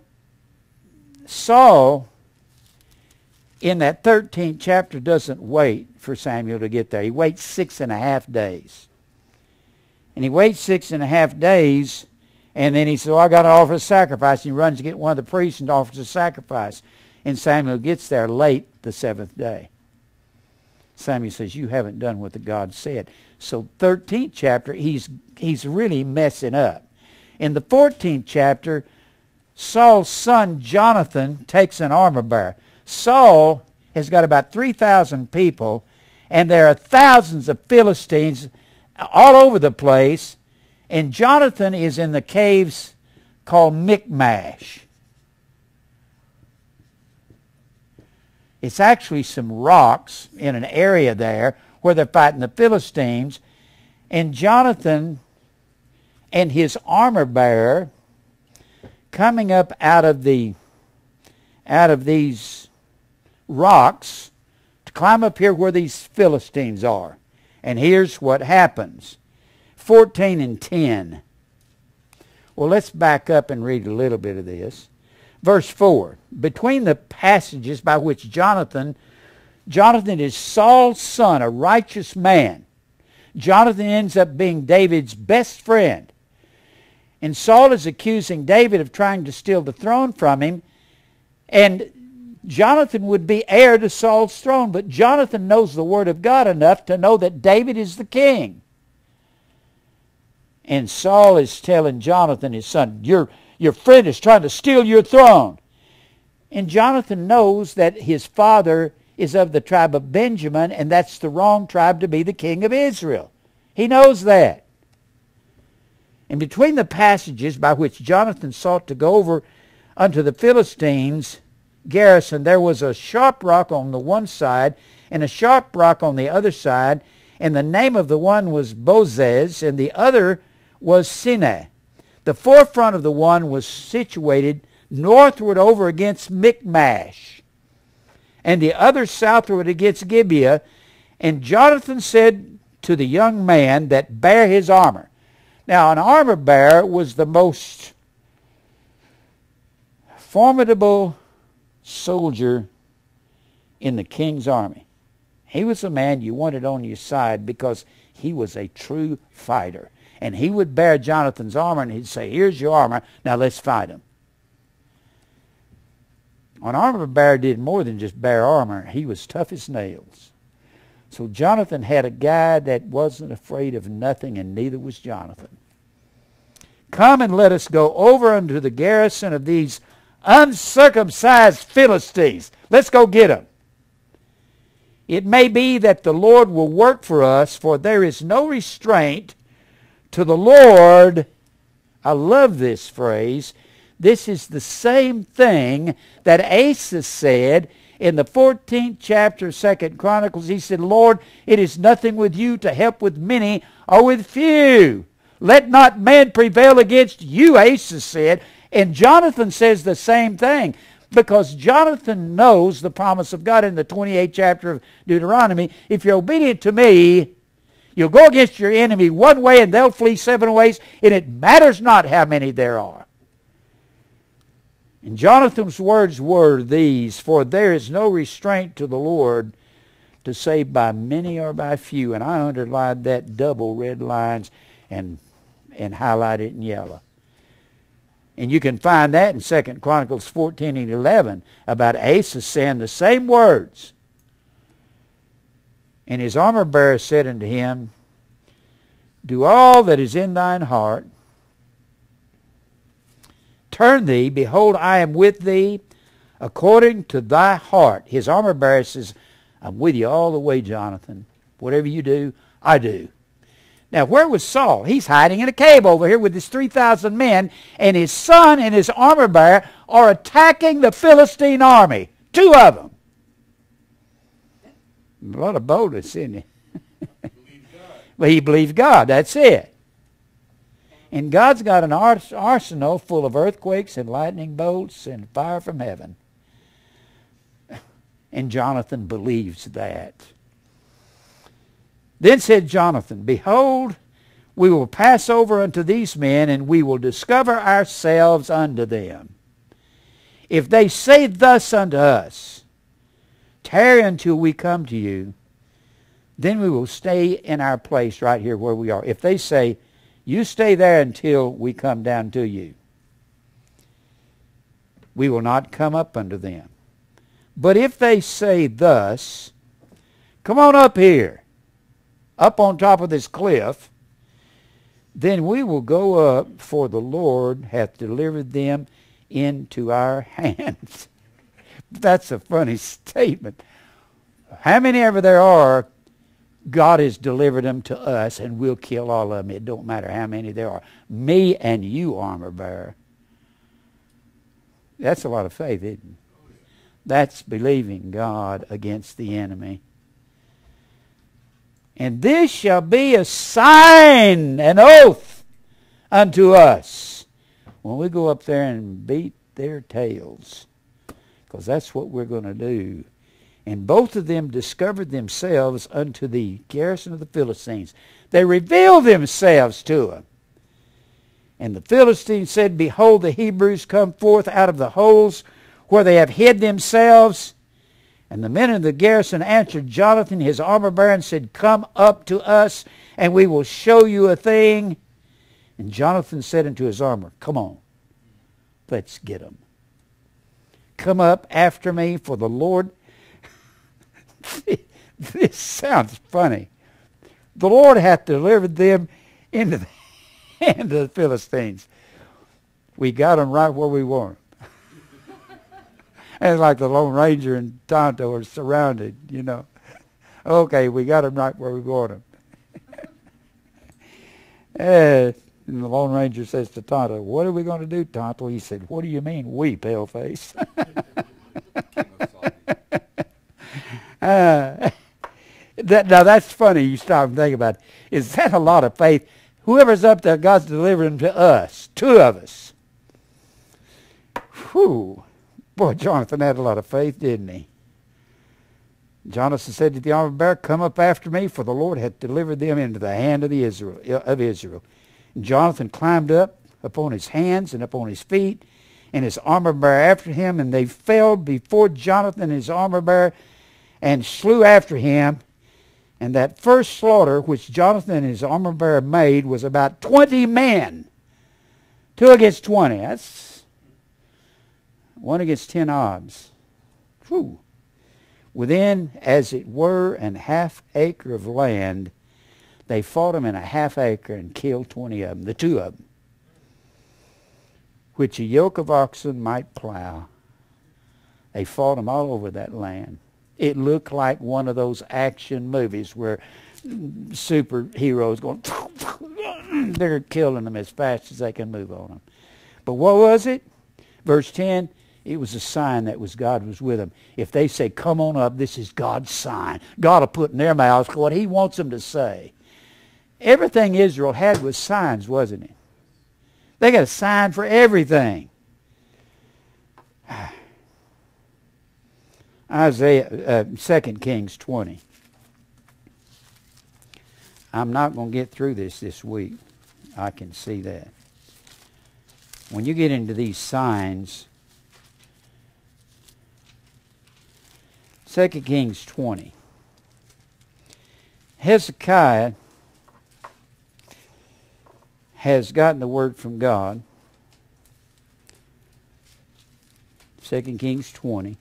Saul, in that thirteenth chapter, doesn't wait for Samuel to get there. He waits six and a half days. And he waits six and a half days, and then he says, oh, I got to offer a sacrifice. And he runs to get one of the priests and offers a sacrifice. And Samuel gets there late the seventh day. Samuel says, you haven't done what the God said. So thirteenth chapter, he's, he's really messing up. In the fourteenth chapter, Saul's son Jonathan takes an armor bearer. Saul has got about three thousand people, and there are thousands of Philistines all over the place, and Jonathan is in the caves called Michmash. It's actually some rocks in an area there where they're fighting the Philistines, and Jonathan and his armor bearer coming up out of the out of these rocks to climb up here where these Philistines are. And here's what happens. fourteen and ten. Well, let's back up and read a little bit of this. Verse four. Between the passages by which Jonathan, Jonathan is Saul's son, a righteous man. Jonathan ends up being David's best friend. And Saul is accusing David of trying to steal the throne from him. And Jonathan would be heir to Saul's throne, but Jonathan knows the Word of God enough to know that David is the king. And Saul is telling Jonathan, his son, your, your friend is trying to steal your throne. And Jonathan knows that his father is of the tribe of Benjamin, and that's the wrong tribe to be the king of Israel. He knows that. And between the passages by which Jonathan sought to go over unto the Philistines' garrison, there was a sharp rock on the one side and a sharp rock on the other side, and the name of the one was Bozez, and the other was Sinai. The forefront of the one was situated northward over against Michmash, and the other southward against Gibeah. And Jonathan said to the young man that bare his armor. Now, an armor bearer was the most formidable soldier in the king's army. He was a man you wanted on your side because he was a true fighter. And he would bear Jonathan's armor, and he'd say, here's your armor, now let's fight him. An armor bearer did more than just bear armor. He was tough as nails. So Jonathan had a guy that wasn't afraid of nothing, and neither was Jonathan. Come and let us go over unto the garrison of these uncircumcised Philistines. Let's go get them. It may be that the Lord will work for us, for there is no restraint to the Lord. I love this phrase. This is the same thing that Asa said in the fourteenth chapter of Second Chronicles. He said, Lord, it is nothing with you to help with many or with few. Let not man prevail against you, Asa said. And Jonathan says the same thing, because Jonathan knows the promise of God in the twenty-eighth chapter of Deuteronomy. If you're obedient to me, you'll go against your enemy one way and they'll flee seven ways, and it matters not how many there are. And Jonathan's words were these: for there is no restraint to the Lord to save by many or by few. And I underlined that double red lines and, and highlighted it in yellow. And you can find that in Second Chronicles fourteen and eleven about Asa saying the same words. And his armor bearer said unto him, do all that is in thine heart. Turn thee, behold, I am with thee, according to thy heart. His armor bearer says, I'm with you all the way, Jonathan. Whatever you do, I do. Now, where was Saul? He's hiding in a cave over here with his three thousand men, and his son and his armor bearer are attacking the Philistine army. Two of them. A lot of boldness, isn't it? Well, he believed God. That's it. And God's got an arsenal full of earthquakes and lightning bolts and fire from heaven. And Jonathan believes that. Then said Jonathan, behold, we will pass over unto these men, and we will discover ourselves unto them. If they say thus unto us, tarry until we come to you, then we will stay in our place right here where we are. If they say, you stay there until we come down to you, we will not come up unto them. But if they say thus, come on up here, up on top of this cliff, then we will go up, for the Lord hath delivered them into our hands. That's a funny statement. How many ever there are, God has delivered them to us, and we'll kill all of them. It don't matter how many there are. Me and you, armor bearer. That's a lot of faith, isn't it? That's believing God against the enemy. And this shall be a sign, an oath unto us, when we go up there and beat their tails. Because that's what we're going to do. And both of them discovered themselves unto the garrison of the Philistines. They revealed themselves to them. And the Philistines said, behold, the Hebrews come forth out of the holes where they have hid themselves. And the men of the garrison answered Jonathan, his armor bearer, and said, come up to us, and we will show you a thing. And Jonathan said unto his armor, come on, let's get them. Come up after me, for the Lord... This sounds funny. The Lord hath delivered them into the hand of the Philistines. We got them right where we want them. And it's like the Lone Ranger and Tonto are surrounded, you know. Okay, we got them right where we want them. And the Lone Ranger says to Tonto, what are we going to do, Tonto? He said, what do you mean, we, paleface? Uh, that, now that's funny. You stop and think about it. Is that a lot of faith? Whoever's up there, God's delivering to us. Two of us. Whew. Boy, Jonathan had a lot of faith, didn't he? Jonathan said to the armor bearer, come up after me, for the Lord hath delivered them into the hand of, the Israel, of Israel. And Jonathan climbed up upon his hands and upon his feet, and his armor bearer after him, and they fell before Jonathan and his armor bearer, and slew after him. And that first slaughter which Jonathan and his armor bearer made was about twenty men. Two against twenty. That's one against ten odds. Whew. Within, as it were, an half acre of land, they fought them in a half acre and killed twenty of them, the two of them, which a yoke of oxen might plow. They fought them all over that land. It looked like one of those action movies where superheroes going, they're killing them as fast as they can move on them. But what was it? Verse ten, it was a sign that was God was with them. If they say, come on up, this is God's sign. God will put in their mouths what he wants them to say. Everything Israel had was signs, wasn't it? They got a sign for everything. Isaiah, uh, Second Kings twenty. I'm not going to get through this this week. I can see that. When you get into these signs, Second Kings twenty. Hezekiah has gotten the word from God. Second Kings twenty.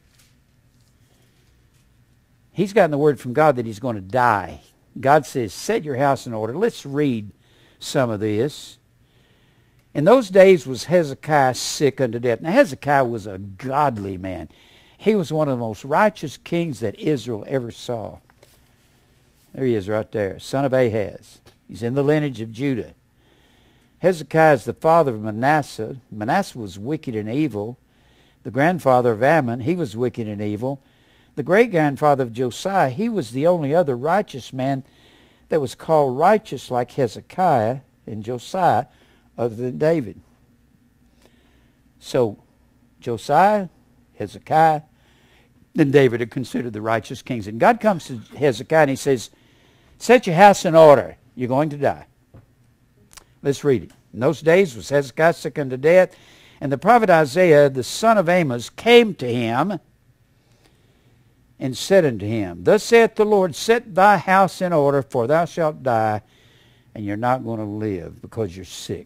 He's gotten the word from God that he's going to die. God says, set your house in order. Let's read some of this. In those days was Hezekiah sick unto death. Now Hezekiah was a godly man. He was one of the most righteous kings that Israel ever saw. There he is right there, son of Ahaz. He's in the lineage of Judah. Hezekiah is the father of Manasseh. Manasseh was wicked and evil. The grandfather of Ammon, he was wicked and evil. The great-grandfather of Josiah, he was the only other righteous man that was called righteous like Hezekiah and Josiah other than David. So Josiah, Hezekiah, then David are considered the righteous kings. And God comes to Hezekiah and he says, set your house in order. You're going to die. Let's read it. In those days was Hezekiah sick unto death, and the prophet Isaiah, the son of Amos, came to him and said unto him, thus saith the Lord, set thy house in order, for thou shalt die, and you're not going to live because you're sick.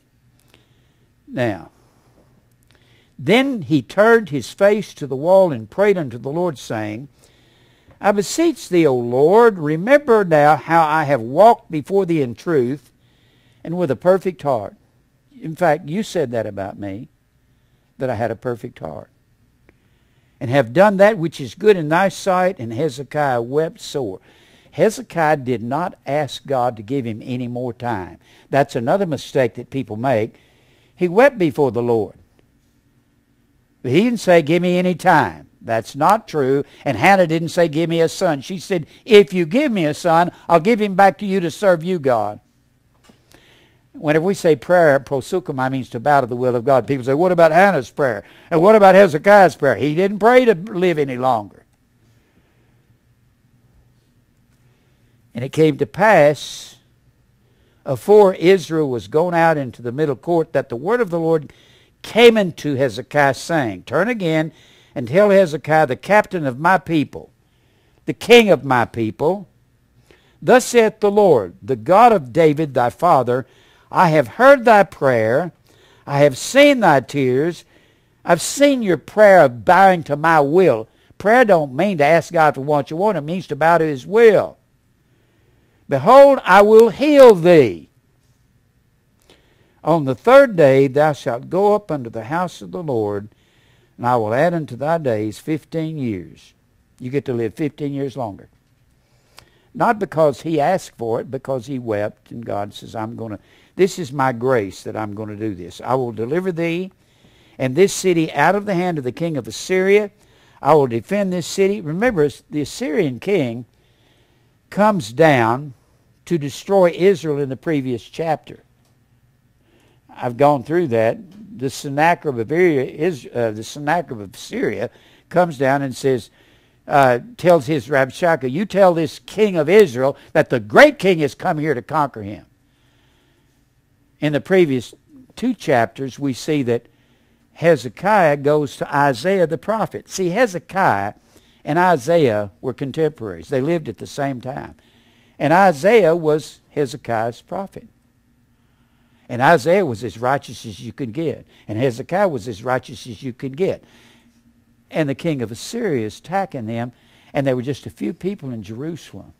Now, then he turned his face to the wall and prayed unto the Lord, saying, I beseech thee, O Lord, remember now how I have walked before thee in truth and with a perfect heart. In fact, you said that about me, that I had a perfect heart, and have done that which is good in thy sight. And Hezekiah wept sore. Hezekiah did not ask God to give him any more time. That's another mistake that people make. He wept before the Lord. But he didn't say, give me any time. That's not true. And Hannah didn't say, give me a son. She said, if you give me a son, I'll give him back to you to serve you, God. Whenever we say prayer, proseuchomai means to bow to the will of God. People say, what about Hannah's prayer? And what about Hezekiah's prayer? He didn't pray to live any longer. And it came to pass, afore Israel was gone out into the middle court, that the word of the Lord came unto Hezekiah, saying, turn again and tell Hezekiah, the captain of my people, the king of my people, thus saith the Lord, the God of David thy father, I have heard thy prayer, I have seen thy tears, I've seen your prayer of bowing to my will. Prayer don't mean to ask God for what you want, it means to bow to his will. Behold, I will heal thee. On the third day thou shalt go up unto the house of the Lord, and I will add unto thy days fifteen years. You get to live fifteen years longer. Not because he asked for it, because he wept, and God says, I'm going to, this is my grace that I'm going to do this. I will deliver thee and this city out of the hand of the king of Assyria. I will defend this city. Remember, the Assyrian king comes down to destroy Israel in the previous chapter. I've gone through that. The Sennacherib of, is, uh, the Sennacherib of Syria comes down and says, uh, tells his Rabshakeh, you tell this king of Israel that the great king has come here to conquer him. In the previous two chapters, we see that Hezekiah goes to Isaiah the prophet. See, Hezekiah and Isaiah were contemporaries. They lived at the same time. And Isaiah was Hezekiah's prophet. And Isaiah was as righteous as you could get. And Hezekiah was as righteous as you could get. And the king of Assyria is attacking them. And there were just a few people in Jerusalem.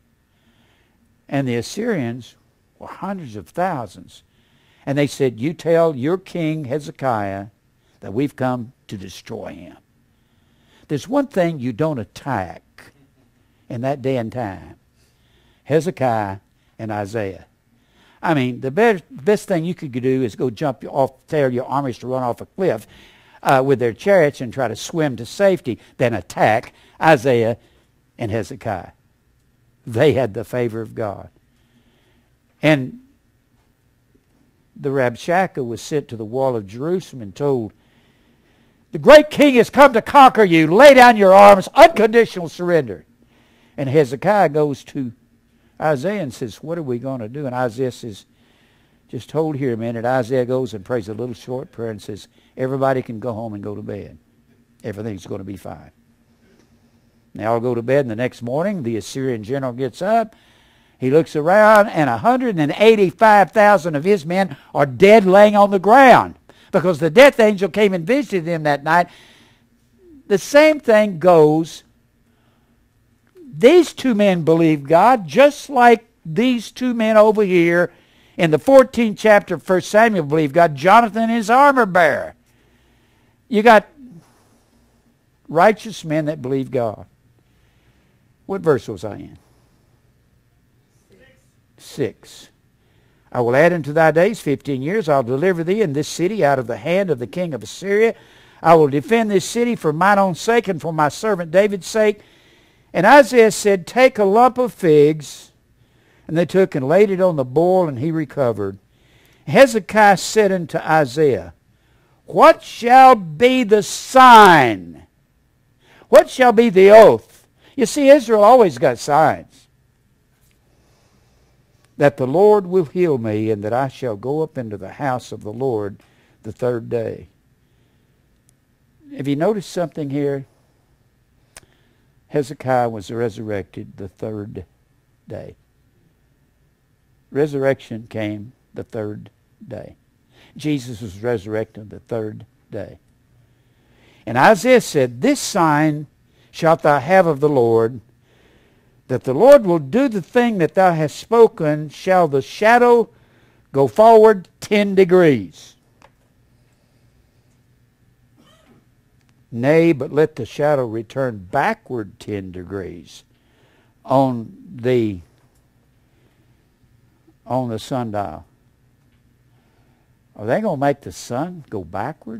And the Assyrians were hundreds of thousands. And they said, you tell your king Hezekiah that we've come to destroy him. There's one thing you don't attack in that day and time. Hezekiah and Isaiah. I mean, the best, best thing you could do is go jump off, tell your armies to run off a cliff uh, with their chariots and try to swim to safety than attack Isaiah and Hezekiah. They had the favor of God. And the Rabshakeh was sent to the wall of Jerusalem and told, the great king has come to conquer you. Lay down your arms, unconditional surrender. And Hezekiah goes to Isaiah and says, what are we going to do? And Isaiah says, just hold here a minute. Isaiah goes and prays a little short prayer and says, everybody can go home and go to bed. Everything's going to be fine. They all go to bed, and the next morning the Assyrian general gets up. He looks around, and one hundred eighty-five thousand of his men are dead laying on the ground because the death angel came and visited them that night. The same thing goes. These two men believed God just like these two men over here in the fourteenth chapter of First Samuel believed God. Jonathan, his armor bearer. You got righteous men that believe God. What verse was I in? Six. I will add unto thy days fifteen years. I'll deliver thee and this city out of the hand of the king of Assyria. I will defend this city for mine own sake and for my servant David's sake. And Isaiah said, take a lump of figs. And they took and laid it on the boil, and he recovered. Hezekiah said unto Isaiah, what shall be the sign? What shall be the oath? You see, Israel always got signs. That the Lord will heal me, and that I shall go up into the house of the Lord the third day. Have you noticed something here? Hezekiah was resurrected the third day. Resurrection came the third day. Jesus was resurrected the third day. And Isaiah said, this sign shalt thou have of the Lord, that the Lord will do the thing that thou hast spoken. Shall the shadow go forward ten degrees? Nay, but let the shadow return backward ten degrees on the on the sundial. Are they going to make the sun go backward?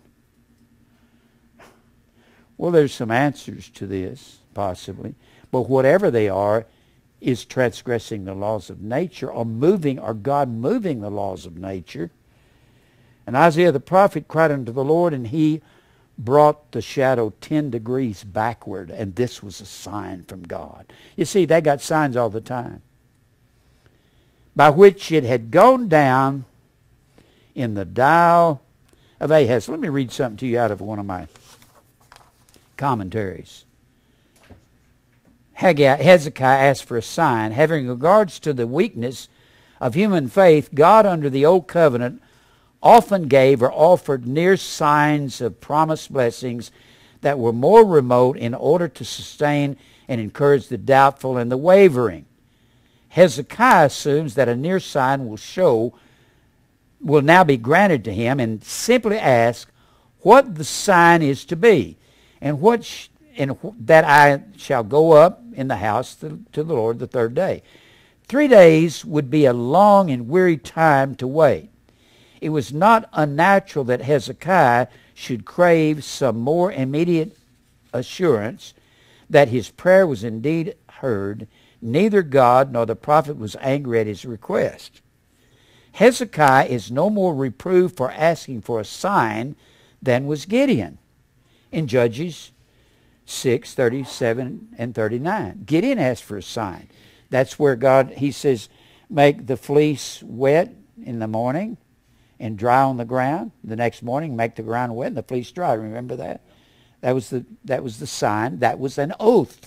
Well, there's some answers to this, possibly. But whatever they are, is transgressing the laws of nature, or moving, or God moving the laws of nature. And Isaiah the prophet cried unto the Lord, and he brought the shadow ten degrees backward, and this was a sign from God. You see, they got signs all the time, by which it had gone down in the dial of Ahaz. Let me read something to you out of one of my commentaries. Haggai, Hezekiah asked for a sign. Having regards to the weakness of human faith, God under the old covenant often gave or offered near signs of promised blessings that were more remote in order to sustain and encourage the doubtful and the wavering. Hezekiah assumes that a near sign will show, will now be granted to him, and simply asks what the sign is to be, and what sh- and that I shall go up in the house to, to the Lord the third day. Three days would be a long and weary time to wait. It was not unnatural that Hezekiah should crave some more immediate assurance that his prayer was indeed heard. Neither God nor the prophet was angry at his request. Hezekiah is no more reproved for asking for a sign than was Gideon in Judges six, thirty-seven and thirty-nine. Gideon asked for a sign. That's where God, he says, make the fleece wet in the morning and dry on the ground. The next morning, make the ground wet and the fleece dry. Remember that? That was the, that was the sign. That was an oath.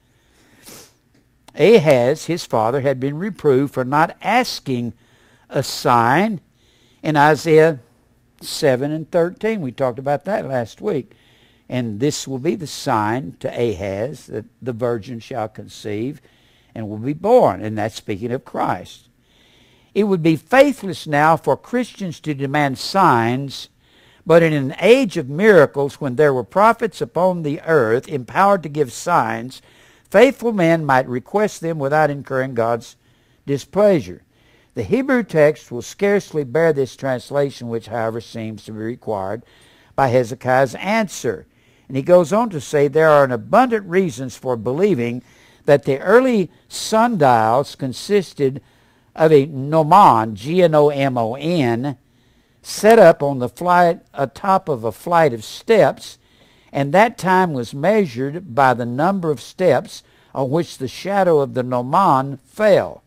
Ahaz, his father, had been reproved for not asking a sign in Isaiah seven and thirteen. We talked about that last week. And this will be the sign to Ahaz, that the virgin shall conceive and will be born. And that's speaking of Christ. It would be faithless now for Christians to demand signs, but in an age of miracles, when there were prophets upon the earth empowered to give signs, faithful men might request them without incurring God's displeasure. The Hebrew text will scarcely bear this translation, which, however, seems to be required by Hezekiah's answer. And he goes on to say there are an abundant reasons for believing that the early sundials consisted of a gnomon, G N O M O N, set up on the flight, atop of a flight of steps, and that time was measured by the number of steps on which the shadow of the gnomon fell.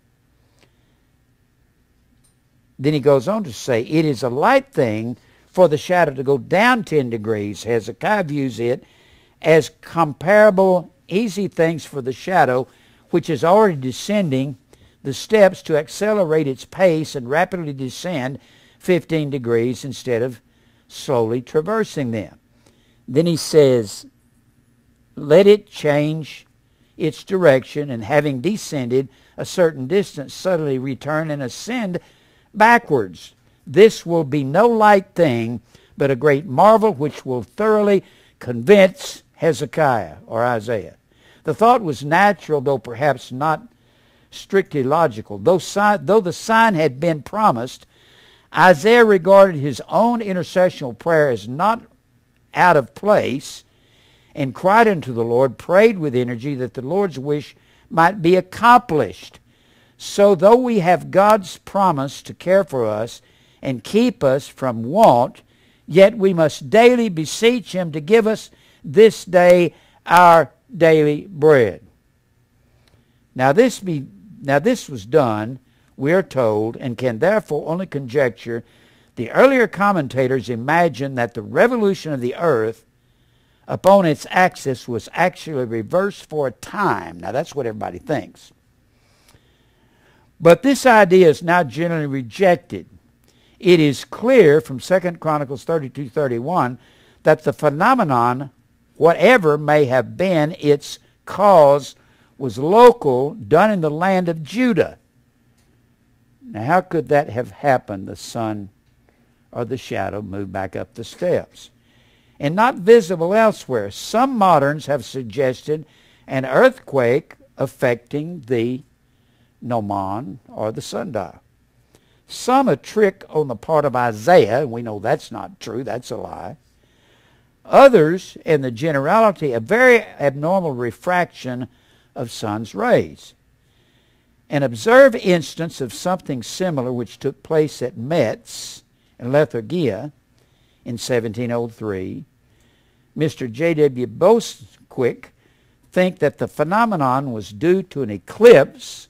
Then he goes on to say, it is a light thing for the shadow to go down ten degrees. Hezekiah views it as comparable, easy things for the shadow, which is already descending the steps, to accelerate its pace and rapidly descend fifteen degrees instead of slowly traversing them. Then he says, let it change its direction, and having descended a certain distance, suddenly return and ascend backwards. This will be no light thing, but a great marvel which will thoroughly convince Hezekiah or Isaiah. The thought was natural, though perhaps not strictly logical. Though, sign, though the sign had been promised, Isaiah regarded his own intercessional prayer as not out of place, and cried unto the Lord, prayed with energy that the Lord's wish might be accomplished. So though we have God's promise to care for us and keep us from want, yet we must daily beseech him to give us this day our daily bread. Now this be now this was done, we are told, and can therefore only conjecture. The earlier commentators imagined that the revolution of the earth upon its axis was actually reversed for a time. Now that's what everybody thinks. But this idea is now generally rejected. It is clear from Second Chronicles thirty-two thirty-one that the phenomenon, whatever may have been its cause, was local, done in the land of Judah. Now how could that have happened? The sun or the shadow moved back up the steps, and not visible elsewhere. Some moderns have suggested an earthquake affecting the gnomon or the sundial. Some a trick on the part of Isaiah, and we know that's not true, that's a lie. Others, in the generality, a very abnormal refraction of sun's rays. An observed instance of something similar which took place at Metz in Lethargia in seventeen oh three, Mister J W Bostwick think that the phenomenon was due to an eclipse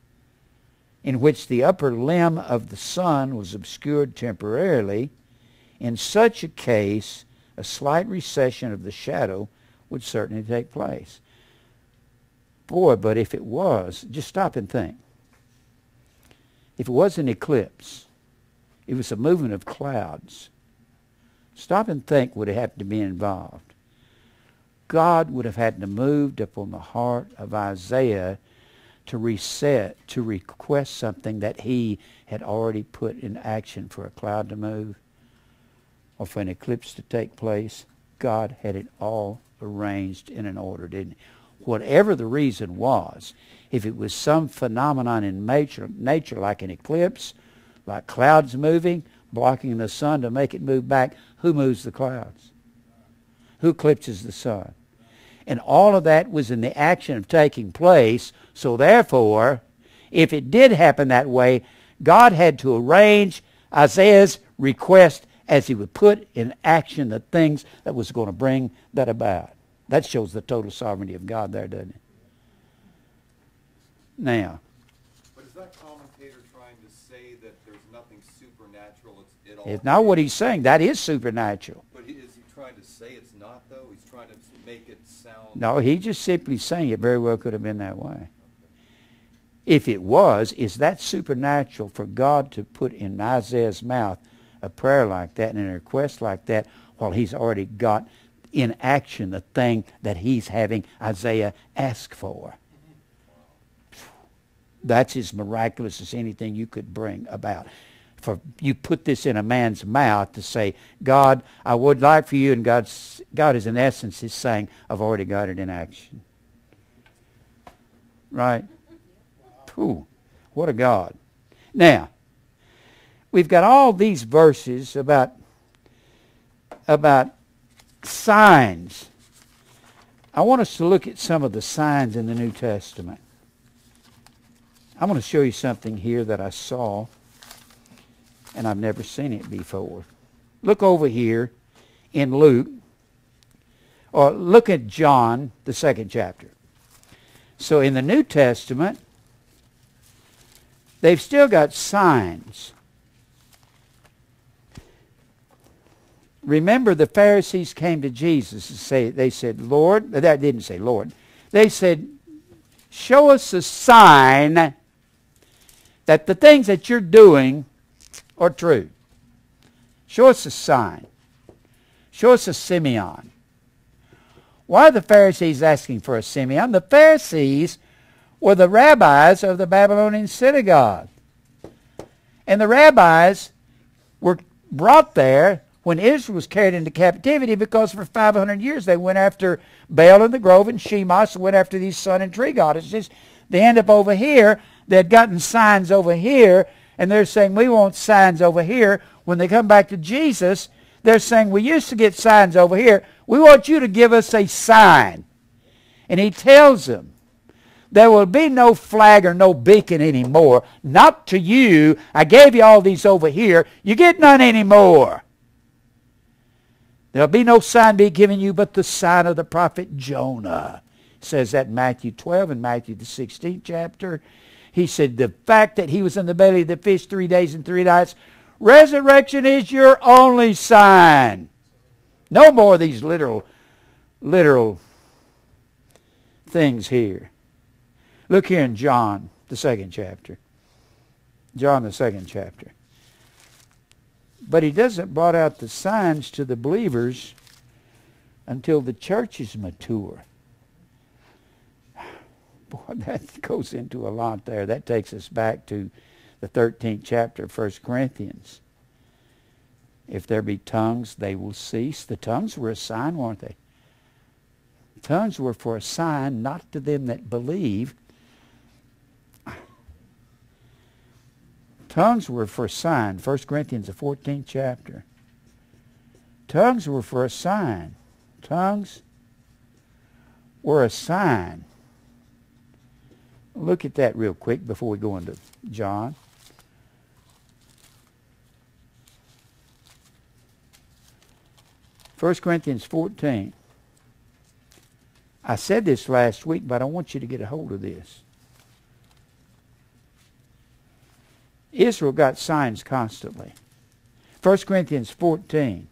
in which the upper limb of the sun was obscured temporarily. In such a case, a slight recession of the shadow would certainly take place. Boy, but if it was, just stop and think. If it was an eclipse, it was a movement of clouds. Stop and think would have had to be involved. God would have had to move upon the heart of Isaiah to reset, to request something that he had already put in action, for a cloud to move or for an eclipse to take place. God had it all arranged in an order, didn't he? Whatever the reason was, if it was some phenomenon in nature, nature like an eclipse, like clouds moving, blocking the sun to make it move back, who moves the clouds? Who eclipses the sun? And all of that was in the action of taking place. So therefore, if it did happen that way, God had to arrange Isaiah's request as he would put in action the things that was going to bring that about. That shows the total sovereignty of God there, doesn't it? Now, but is that commentator trying to say that there's nothing supernatural? It's, it all it's not what he's saying. That is supernatural. But he, is he trying to say it's not, though? He's trying to make it sound... No, he's just simply saying it very well could have been that way. If it was, is that supernatural for God to put in Isaiah's mouth a prayer like that and a request like that while he's already got in action the thing that he's having Isaiah ask for? That's as miraculous as anything you could bring about. For you put this in a man's mouth to say, God, I would like for you, and God's, God is in essence is saying, I've already got it in action. Right? Whew, what a God. Now, we've got all these verses about, about signs. I want us to look at some of the signs in the New Testament. I'm going to show you something here that I saw, and I've never seen it before. Look over here in Luke, or look at John, the second chapter. So in the New Testament, they've still got signs. Remember, the Pharisees came to Jesus and say, they said, Lord, that didn't say Lord. They said, show us a sign that the things that you're doing are true. Show us a sign. Show us a Simeon. Why are the Pharisees asking for a Simeon? The Pharisees were the rabbis of the Babylonian synagogue. And the rabbis were brought there when Israel was carried into captivity, because for five hundred years they went after Baal in the grove and Shemosh, went after these sun and tree goddesses. They end up over here. They had gotten signs over here, and they're saying, we want signs over here. When they come back to Jesus, they're saying, we used to get signs over here. We want you to give us a sign. And he tells them, there will be no flag or no beacon anymore. Not to you. I gave you all these over here. You get none anymore. There'll be no sign be given you but the sign of the prophet Jonah. It says that in Matthew twelve and Matthew the sixteenth chapter. He said the fact that he was in the belly of the fish three days and three nights, resurrection is your only sign. No more of these literal, literal things here. Look here in John, the second chapter. John, the second chapter. But he doesn't blot out the signs to the believers until the church is mature. Boy, that goes into a lot there. That takes us back to the thirteenth chapter of First Corinthians. If there be tongues, they will cease. The tongues were a sign, weren't they? Tongues were for a sign, not to them that believe. Tongues were for a sign. First Corinthians, the fourteenth chapter. Tongues were for a sign. Tongues were a sign. Look at that real quick before we go into John. First Corinthians fourteen. I said this last week, but I want you to get a hold of this. Israel got signs constantly. First Corinthians fourteen.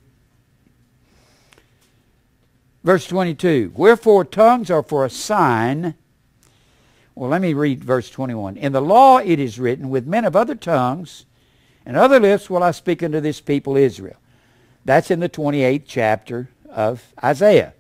Verse twenty-two. Wherefore tongues are for a sign. Well, let me read verse twenty-one. In the law it is written, with men of other tongues and other lips will I speak unto this people Israel. That's in the twenty-eighth chapter of Isaiah.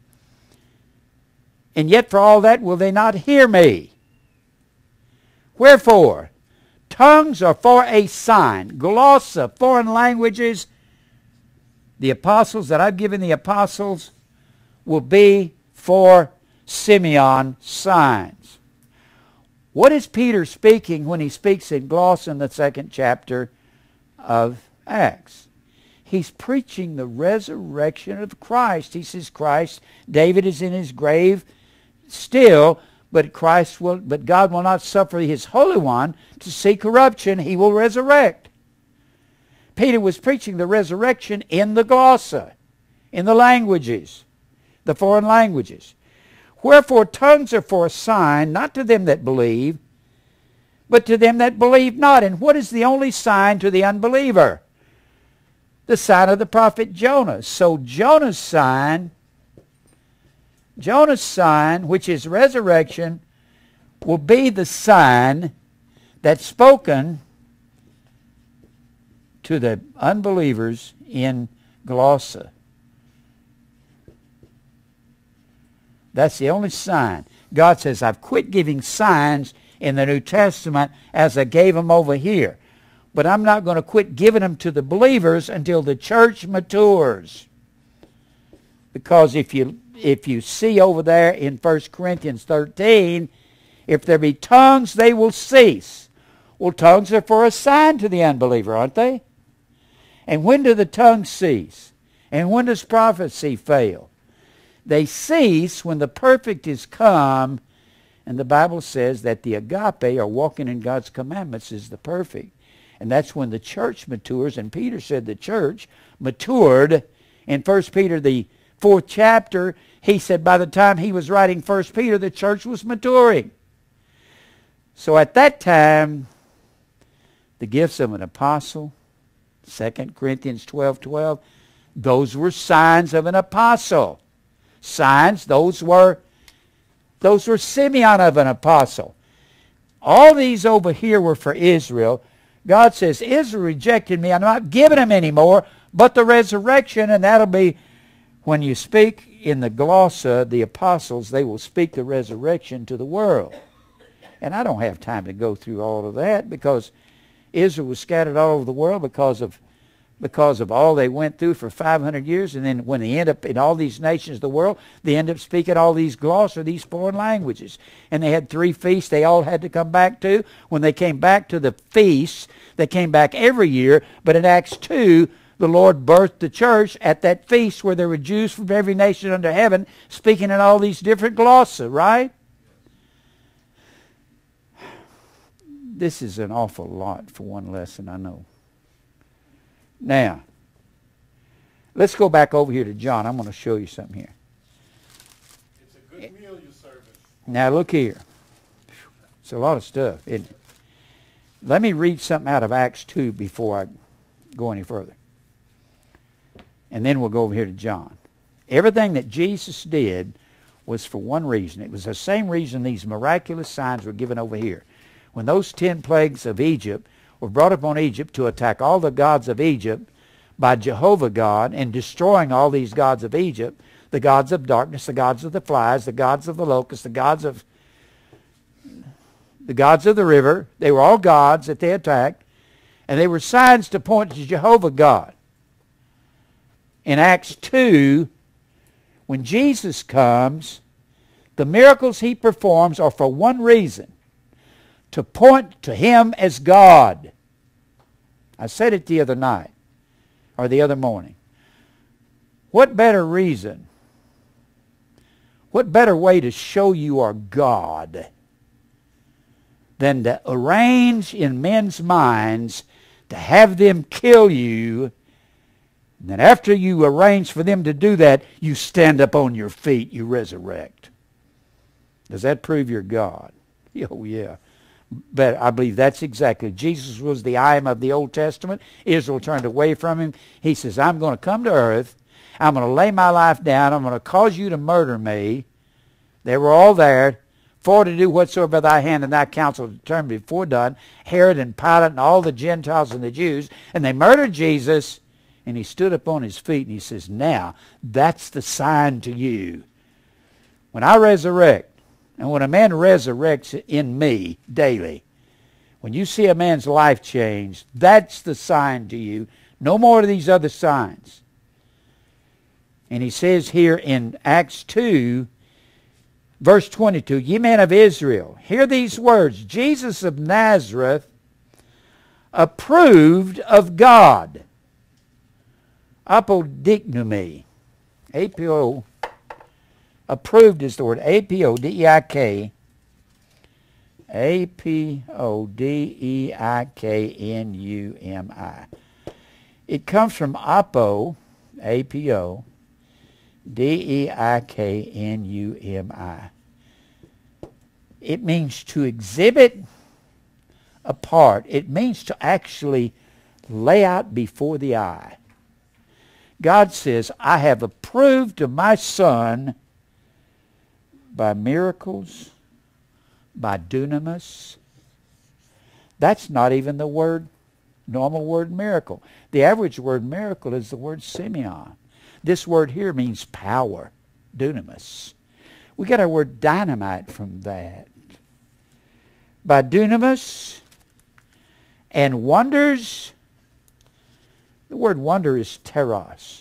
And yet for all that will they not hear me. Wherefore, tongues are for a sign. Glossa, foreign languages. The apostles that I've given the apostles will be for Simeon signs. What is Peter speaking when he speaks in gloss in the second chapter of Acts? He's preaching the resurrection of Christ. He says Christ, David is in his grave still, but Christ will, but God will not suffer his Holy One to see corruption. He will resurrect. Peter was preaching the resurrection in the glossa, in the languages, the foreign languages. Wherefore tongues are for a sign, not to them that believe, but to them that believe not. And what is the only sign to the unbeliever? The sign of the prophet Jonah. So Jonah's sign, Jonah's sign, which is resurrection, will be the sign that's spoken to the unbelievers in glossa. That's the only sign. God says, I've quit giving signs in the New Testament as I gave them over here. But I'm not going to quit giving them to the believers until the church matures. Because if you if you see over there in First Corinthians thirteen, if there be tongues, they will cease. Well, tongues are for a sign to the unbeliever, aren't they? And when do the tongues cease? And when does prophecy fail? They cease when the perfect is come And the Bible says that the agape, or walking in God's commandments, is the perfect. And that's when the church matures. And Peter said the church matured. In First Peter, the fourth chapter, he said by the time he was writing First Peter, the church was maturing. So at that time, the gifts of an apostle, Second Corinthians twelve twelve, those were signs of an apostle. Signs, those were, those were Simeon of an apostle. All these over here were for Israel. God says, Israel rejected me. I'm not giving them anymore, but the resurrection, and that'll be when you speak in the glossa, the apostles, they will speak the resurrection to the world. And I don't have time to go through all of that because Israel was scattered all over the world because of because of all they went through for five hundred years. And then when they end up in all these nations of the world, they end up speaking all these glossa, these foreign languages. And they had three feasts they all had to come back to. When they came back to the feasts, they came back every year. But in Acts two, the Lord birthed the church at that feast where there were Jews from every nation under heaven speaking in all these different glossa, right? This is an awful lot for one lesson, I know. Now, let's go back over here to John. I'm going to show you something here. It's a good meal you're serving. Now, look here. It's a lot of stuff, isn't it? Let me read something out of Acts two before I go any further. And then we'll go over here to John. Everything that Jesus did was for one reason. It was the same reason these miraculous signs were given over here. When those ten plagues of Egypt were brought upon Egypt to attack all the gods of Egypt by Jehovah God and destroying all these gods of Egypt, the gods of darkness, the gods of the flies, the gods of the locusts, the gods of the gods of the river, they were all gods that they attacked, and they were signs to point to Jehovah God. In Acts two, when Jesus comes, the miracles he performs are for one reason: to point to him as God. I said it the other night, or the other morning. What better reason, what better way to show you are God than to arrange in men's minds to have them kill you, and then after you arrange for them to do that, you stand up on your feet, you resurrect. Does that prove you're God? Oh, yeah. But I believe that's exactly. Jesus was the I am of the Old Testament. Israel turned away from him. He says, I'm going to come to earth. I'm going to lay my life down. I'm going to cause you to murder me. They were all there. For to do whatsoever thy hand and thy counsel determined before done. Herod and Pilate and all the Gentiles and the Jews. And they murdered Jesus. And he stood up on his feet and he says, now, that's the sign to you. When I resurrect, and when a man resurrects in me daily, when you see a man's life change, that's the sign to you. No more of these other signs. And he says here in Acts two, verse twenty-two, ye men of Israel, hear these words, Jesus of Nazareth, approved of God. Apodignome. A P O. Approved is the word A P O D E I K. A P O D E I K N U M I. It comes from apo, A P O, D E I K N U M I. It means to exhibit apart. It means to actually lay out before the eye. God says, I have approved of my Son by miracles, by dunamis. That's not even the word, normal word miracle. The average word miracle is the word Simeon. This word here means power, dunamis. We get our word dynamite from that. By dunamis and wonders. The word wonder is teros.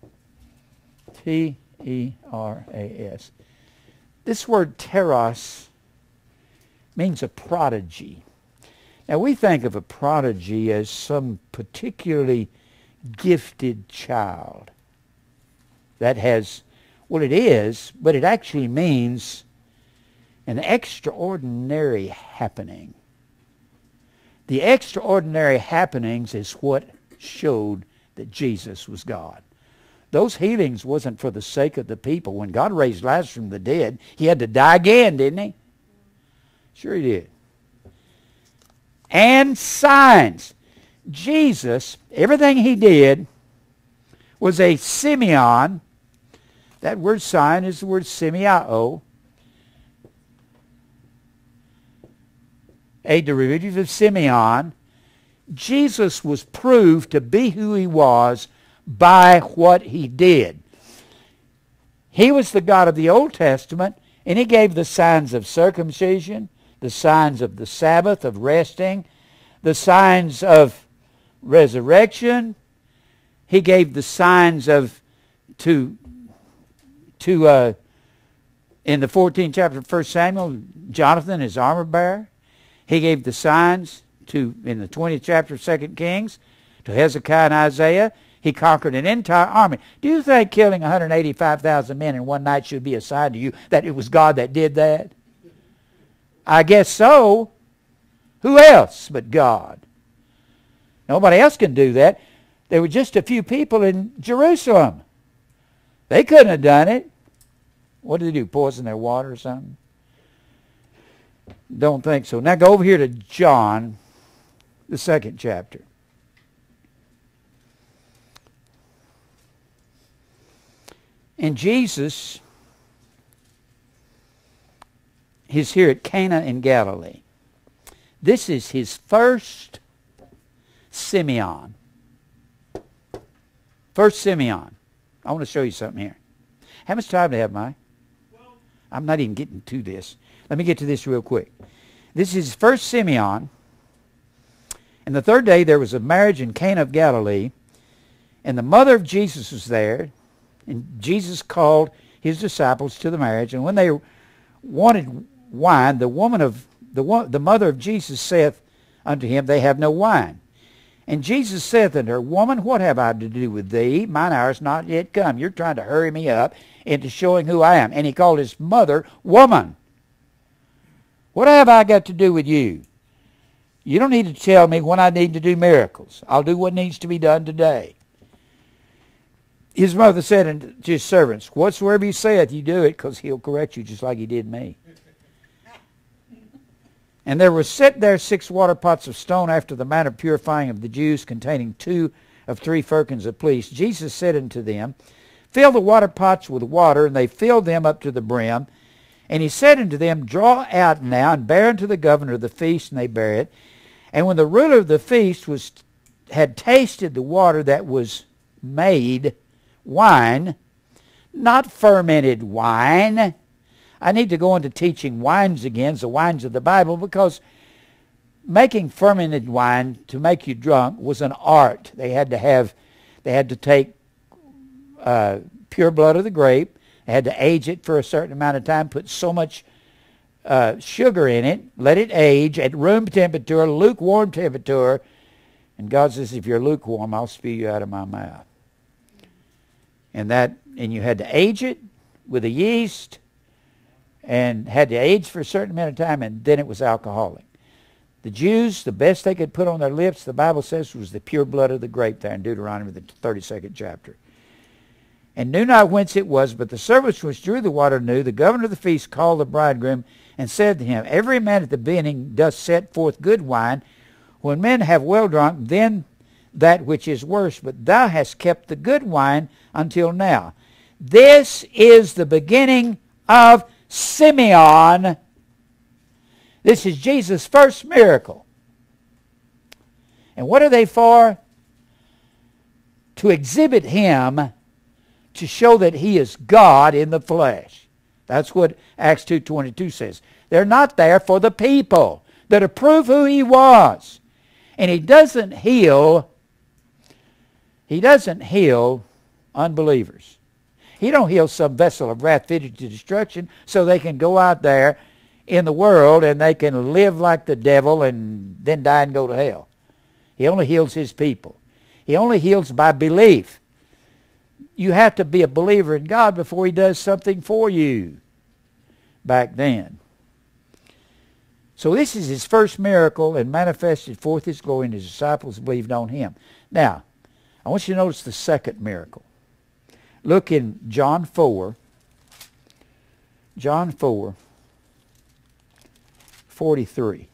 T E R A S. This word teros means a prodigy. Now we think of a prodigy as some particularly gifted child that has, well it is, but it actually means an extraordinary happening. The extraordinary happenings is what showed that Jesus was God. Those healings wasn't for the sake of the people. When God raised Lazarus from the dead, he had to die again, didn't he? Sure he did. And signs. Jesus, everything he did was a semeion. That word sign is the word semeiao. A derivative of semeion. Jesus was proved to be who he was by what he did. He was the God of the Old Testament, and he gave the signs of circumcision, the signs of the Sabbath, of resting, the signs of resurrection. He gave the signs of, to, to uh, in the fourteenth chapter of First Samuel, Jonathan, his armor bearer. He gave the signs to, in the twentieth chapter of Second Kings, to Hezekiah and Isaiah. He conquered an entire army. Do you think killing one hundred eighty-five thousand men in one night should be a sign to you that it was God that did that? I guess so. Who else but God? Nobody else can do that. There were just a few people in Jerusalem. They couldn't have done it. What did they do? Poison their water or something? Don't think so. Now go over here to John, the second chapter. And Jesus is here at Cana in Galilee. This is his first semeion. First semeion. I want to show you something here. How much time do I have, Mike? I'm not even getting to this. Let me get to this real quick. This is his first semeion. And the third day there was a marriage in Cana of Galilee. And the mother of Jesus was there. And Jesus called his disciples to the marriage. And when they wanted wine, the woman of the one, the mother of Jesus saith unto him, They have no wine. And Jesus saith unto her, Woman, what have I to do with thee? Mine hour is not yet come. You're trying to hurry me up into showing who I am. And he called his mother woman. What have I got to do with you? You don't need to tell me when I need to do miracles. I'll do what needs to be done today. His mother said unto his servants, Whatsoever he saith, you do it, because he'll correct you just like he did me. And there were set there six water pots of stone after the manner of purifying of the Jews, containing two of three firkins apiece. Jesus said unto them, Fill the water pots with water, and they filled them up to the brim. And he said unto them, Draw out now, and bear unto the governor of the feast, and they bare it. And when the ruler of the feast was had tasted the water that was made wine, not fermented wine. I need to go into teaching wines again, the wines of the Bible, because making fermented wine to make you drunk was an art. They had to have, they had to take uh, pure blood of the grape. They had to age it for a certain amount of time, put so much uh, sugar in it, let it age at room temperature, lukewarm temperature. And God says, if you're lukewarm, I'll spew you out of my mouth. And that, and you had to age it with a yeast, and had to age for a certain amount of time, and then it was alcoholic. The Jews, the best they could put on their lips, the Bible says, was the pure blood of the grape there in Deuteronomy, the thirty-second chapter. And knew not whence it was, but the servants which drew the water knew. The governor of the feast called the bridegroom, and said to him, Every man at the beginning doth set forth good wine. When men have well drunk, then that which is worse. But thou hast kept the good wine until now. This is the beginning of semeion. This is Jesus' first miracle. And what are they for? To exhibit him, to show that he is God in the flesh. That's what Acts two twenty-two says. They're not there for the people. They're to prove who he was. And he doesn't heal, he doesn't heal unbelievers. He don't heal some vessel of wrath fitted to destruction so they can go out there in the world and they can live like the devil and then die and go to hell. He only heals his people. He only heals by belief. You have to be a believer in God before he does something for you back then. So this is his first miracle, and manifested forth his glory, and his disciples believed on him. Now, I want you to notice the second miracle. Look in John four. John four, forty-three.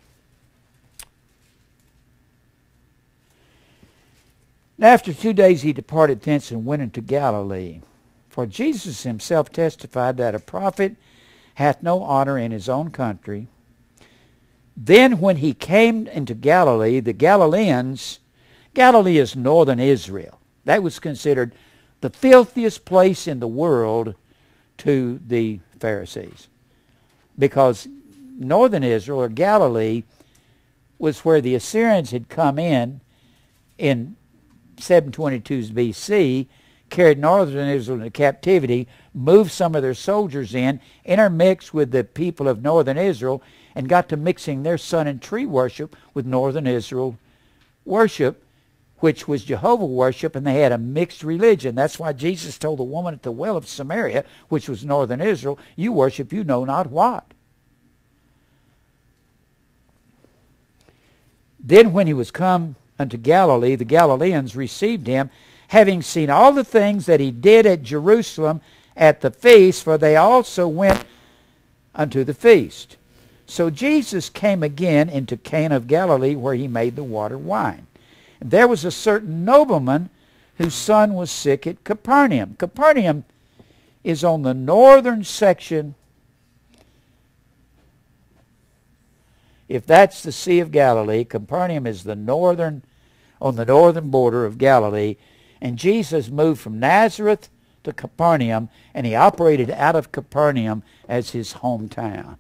And after two days he departed thence and went into Galilee. For Jesus himself testified that a prophet hath no honor in his own country. Then when he came into Galilee, the Galileans, Galilee is northern Israel. That was considered the filthiest place in the world to the Pharisees. Because northern Israel, or Galilee, was where the Assyrians had come in in seven twenty-two B C, carried northern Israel into captivity, moved some of their soldiers in, intermixed with the people of northern Israel, and got to mixing their sun and tree worship with northern Israel worship, which was Jehovah worship, and they had a mixed religion. That's why Jesus told the woman at the well of Samaria, which was northern Israel, you worship you know not what. Then when he was come unto Galilee, the Galileans received him, having seen all the things that he did at Jerusalem at the feast, for they also went unto the feast. So Jesus came again into Cana of Galilee, where he made the water wine. And there was a certain nobleman whose son was sick at Capernaum. Capernaum is on the northern section. If that's the Sea of Galilee, Capernaum is the northern, on the northern border of Galilee. And Jesus moved from Nazareth to Capernaum, and he operated out of Capernaum as his hometown.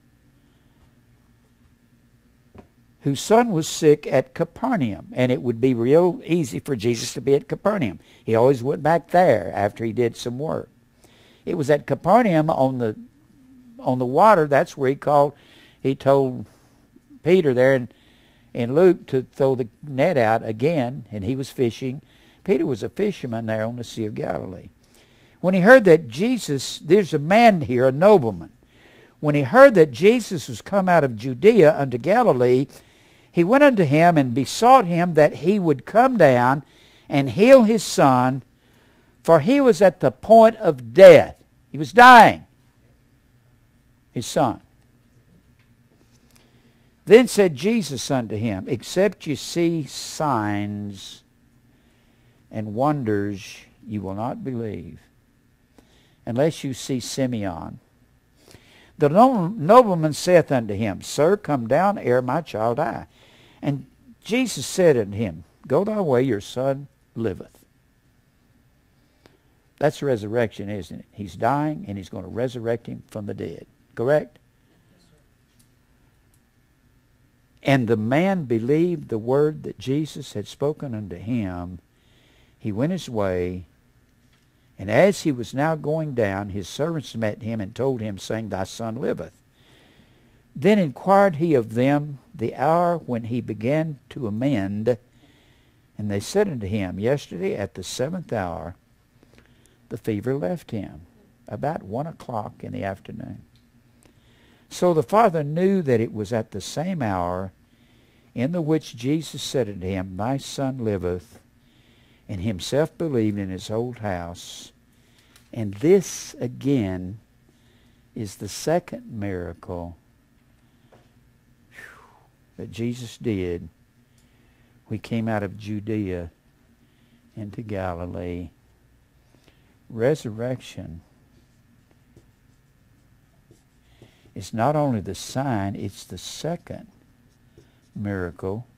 Whose son was sick at Capernaum, and it would be real easy for Jesus to be at Capernaum. He always went back there after he did some work. It was at Capernaum on the on the water. That's where he called. He told Peter there in, in Luke to throw the net out again, and he was fishing. Peter was a fisherman there on the Sea of Galilee. When he heard that Jesus, there's a man here, a nobleman. When he heard that Jesus was come out of Judea unto Galilee, he went unto him and besought him that he would come down and heal his son, for he was at the point of death. He was dying, his son. Then said Jesus unto him, except you see signs and wonders, you will not believe, unless you see Simeon. The nobleman saith unto him, Sir, come down ere my child die. And Jesus said unto him, Go thy way, your son liveth. That's resurrection, isn't it? He's dying, and he's going to resurrect him from the dead. Correct? And the man believed the word that Jesus had spoken unto him. He went his way, and as he was now going down, his servants met him and told him, saying, Thy son liveth. Then inquired he of them the hour when he began to amend. And they said unto him, Yesterday at the seventh hour the fever left him, about one o'clock in the afternoon. So the father knew that it was at the same hour in the which Jesus said unto him, Thy son liveth, and himself believed in his whole house. And this again is the second miracle that Jesus did. We came out of Judea into Galilee. Resurrection is not only the sign, it's the second miracle.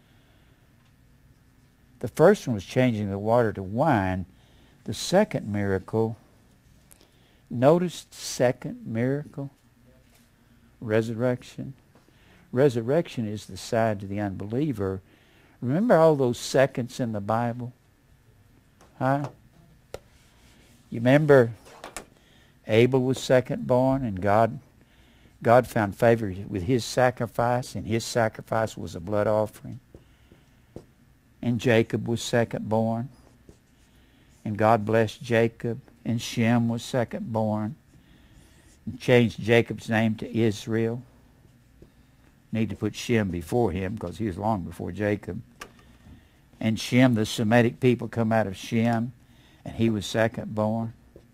The first one was changing the water to wine. The second miracle, notice the second miracle, resurrection. Resurrection is the sign to the unbeliever. Remember all those seconds in the Bible? Huh? You remember Abel was second born, and God God found favor with his sacrifice, and his sacrifice was a blood offering. And Jacob was second born, and God blessed Jacob, and Shem was second born, and changed Jacob's name to Israel. Need to put Shem before him because he was long before Jacob. And Shem, the Semitic people come out of Shem, and he was second born.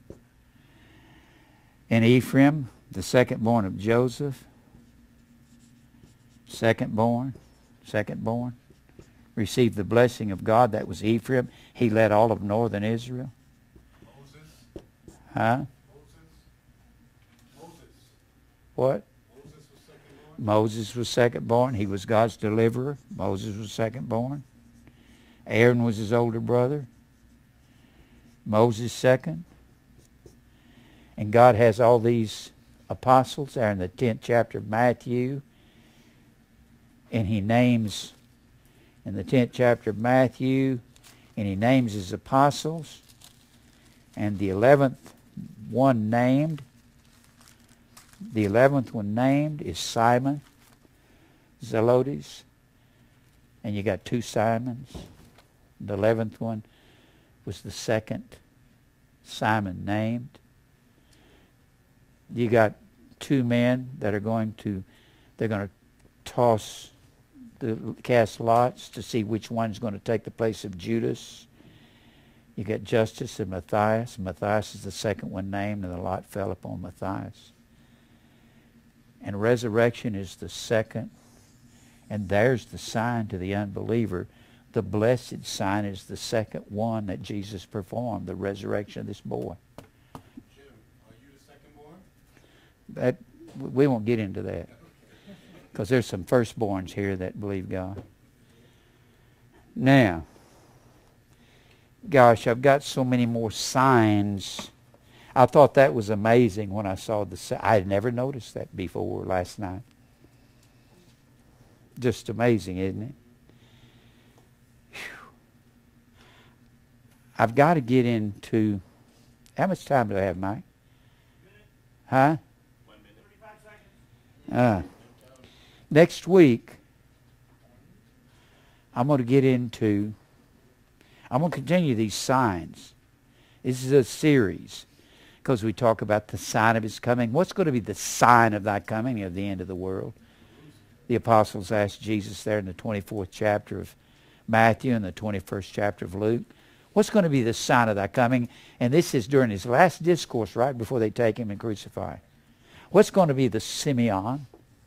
And Ephraim, the second born of Joseph, second born, second born, received the blessing of God. That was Ephraim. He led all of northern Israel. Moses. Huh? Moses. Moses. What? Moses was second born. Moses was second born. He was God's deliverer. Moses was second born. Aaron was his older brother. Moses second. And God has all these apostles there in the tenth chapter of Matthew. And he names, in the tenth chapter of Matthew, and he names his apostles. And the eleventh one named, the eleventh one named is Simon Zelotes. And you got two Simons. The eleventh one was the second Simon named. You got two men that are going to, they're going to toss, the cast lots to see which one's going to take the place of Judas. You got Justus and Matthias. Matthias is the second one named, and the lot fell upon Matthias. And resurrection is the second. And there's the sign to the unbeliever. The blessed sign is the second one that Jesus performed, the resurrection of this boy. Jim, are you the second born? That, we won't get into that because there's some firstborns here that believe God. Now, gosh, I've got so many more signs. I thought that was amazing when I saw the. I had never noticed that before last night. Just amazing, isn't it? Whew. I've got to get into. How much time do I have, Mike? Huh? One minute. thirty-five seconds. Uh, next week, I'm going to get into. I'm going to continue these signs. This is a series because we talk about the sign of his coming. What's going to be the sign of thy coming of the end of the world? The apostles asked Jesus there in the twenty-fourth chapter of Matthew and the twenty-first chapter of Luke. What's going to be the sign of thy coming? And this is during his last discourse right before they take him and crucify. What's going to be the Simeon?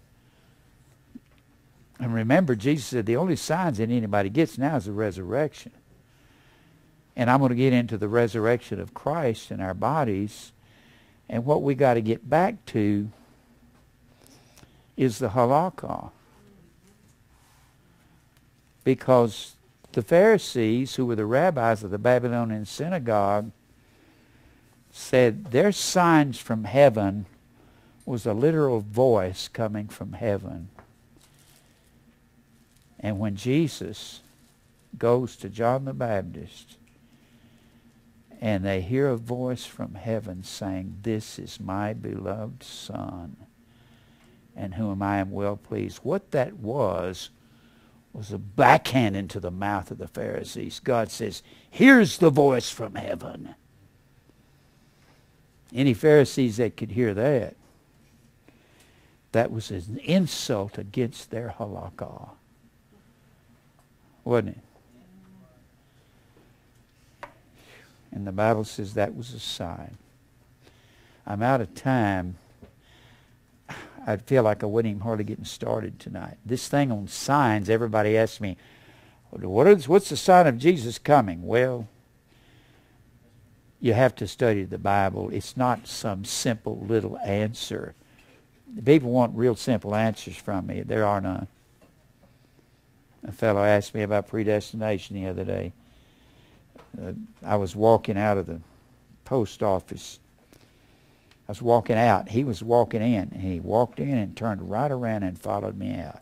And remember, Jesus said the only signs that anybody gets now is the resurrection. And I'm going to get into the resurrection of Christ in our bodies. And what we got to get back to is the halakha. Because the Pharisees, who were the rabbis of the Babylonian synagogue, said their signs from heaven was a literal voice coming from heaven. And when Jesus goes to John the Baptist, and they hear a voice from heaven saying, "This is my beloved Son, in whom I am well pleased." What that was, was a backhand into the mouth of the Pharisees. God says, here's the voice from heaven. Any Pharisees that could hear that, that was an insult against their halakha. Wasn't it? And the Bible says that was a sign. I'm out of time. I feel like I wasn't even hardly getting started tonight. This thing on signs, everybody asks me, what is, what's the sign of Jesus coming? Well, you have to study the Bible. It's not some simple little answer. People want real simple answers from me. There are none. A fellow asked me about predestination the other day. Uh, I was walking out of the post office. I was walking out. He was walking in. And he walked in and turned right around and followed me out.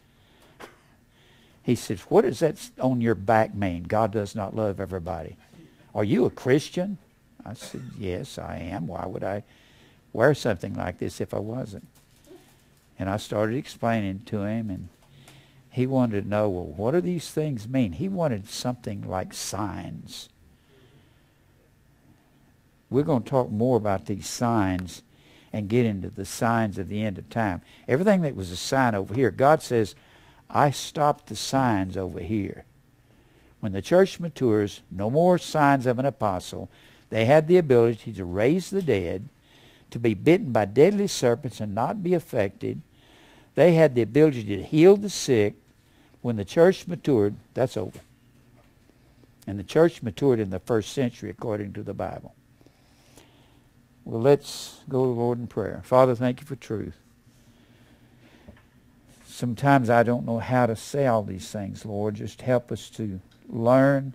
He says, what does that on your back mean? God does not love everybody. Are you a Christian? I said, yes, I am. Why would I wear something like this if I wasn't? And I started explaining to him, and he wanted to know, well, what do these things mean? He wanted something like signs. We're going to talk more about these signs, and get into the signs of the end of time. Everything that was a sign over here, God says, I stopped the signs over here. When the church matures, no more signs of an apostle. They had the ability to raise the dead, to be bitten by deadly serpents and not be affected. They had the ability to heal the sick. When the church matured, that's over. And the church matured in the first century according to the Bible. Well, let's go to the Lord in prayer. Father, thank you for truth. Sometimes I don't know how to say all these things, Lord. Just help us to learn.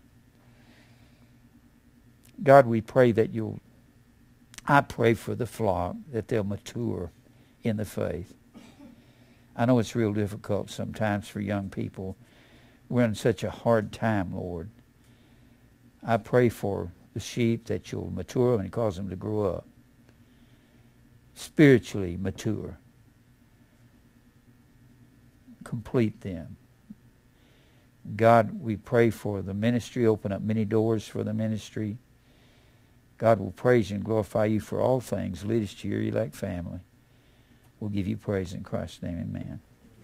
God, we pray that you'll, I pray for the flock, that they'll mature in the faith. I know it's real difficult sometimes for young people. We're in such a hard time, Lord. I pray for the sheep that you'll mature and cause them to grow up. Spiritually mature. Complete them. God, we pray for the ministry. Open up many doors for the ministry. God will praise you and glorify you for all things. Lead us to your elect family. We'll give you praise in Christ's name. Amen.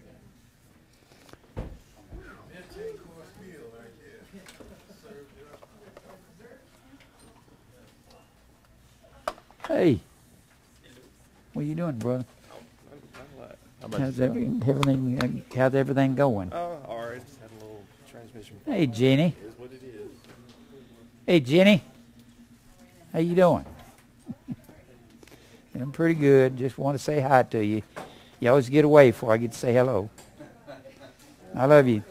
Hey, what are you doing, brother? How's everything, everything, how's everything going? Oh, all right. Just had a little transmission. Hey, Jenny. It is what it is. Hey, Jenny. How you doing? I'm pretty good. Just want to say hi to you. You always get away before I get to say hello. I love you.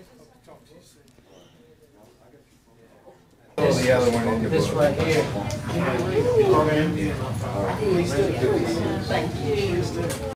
This right here. Thank you.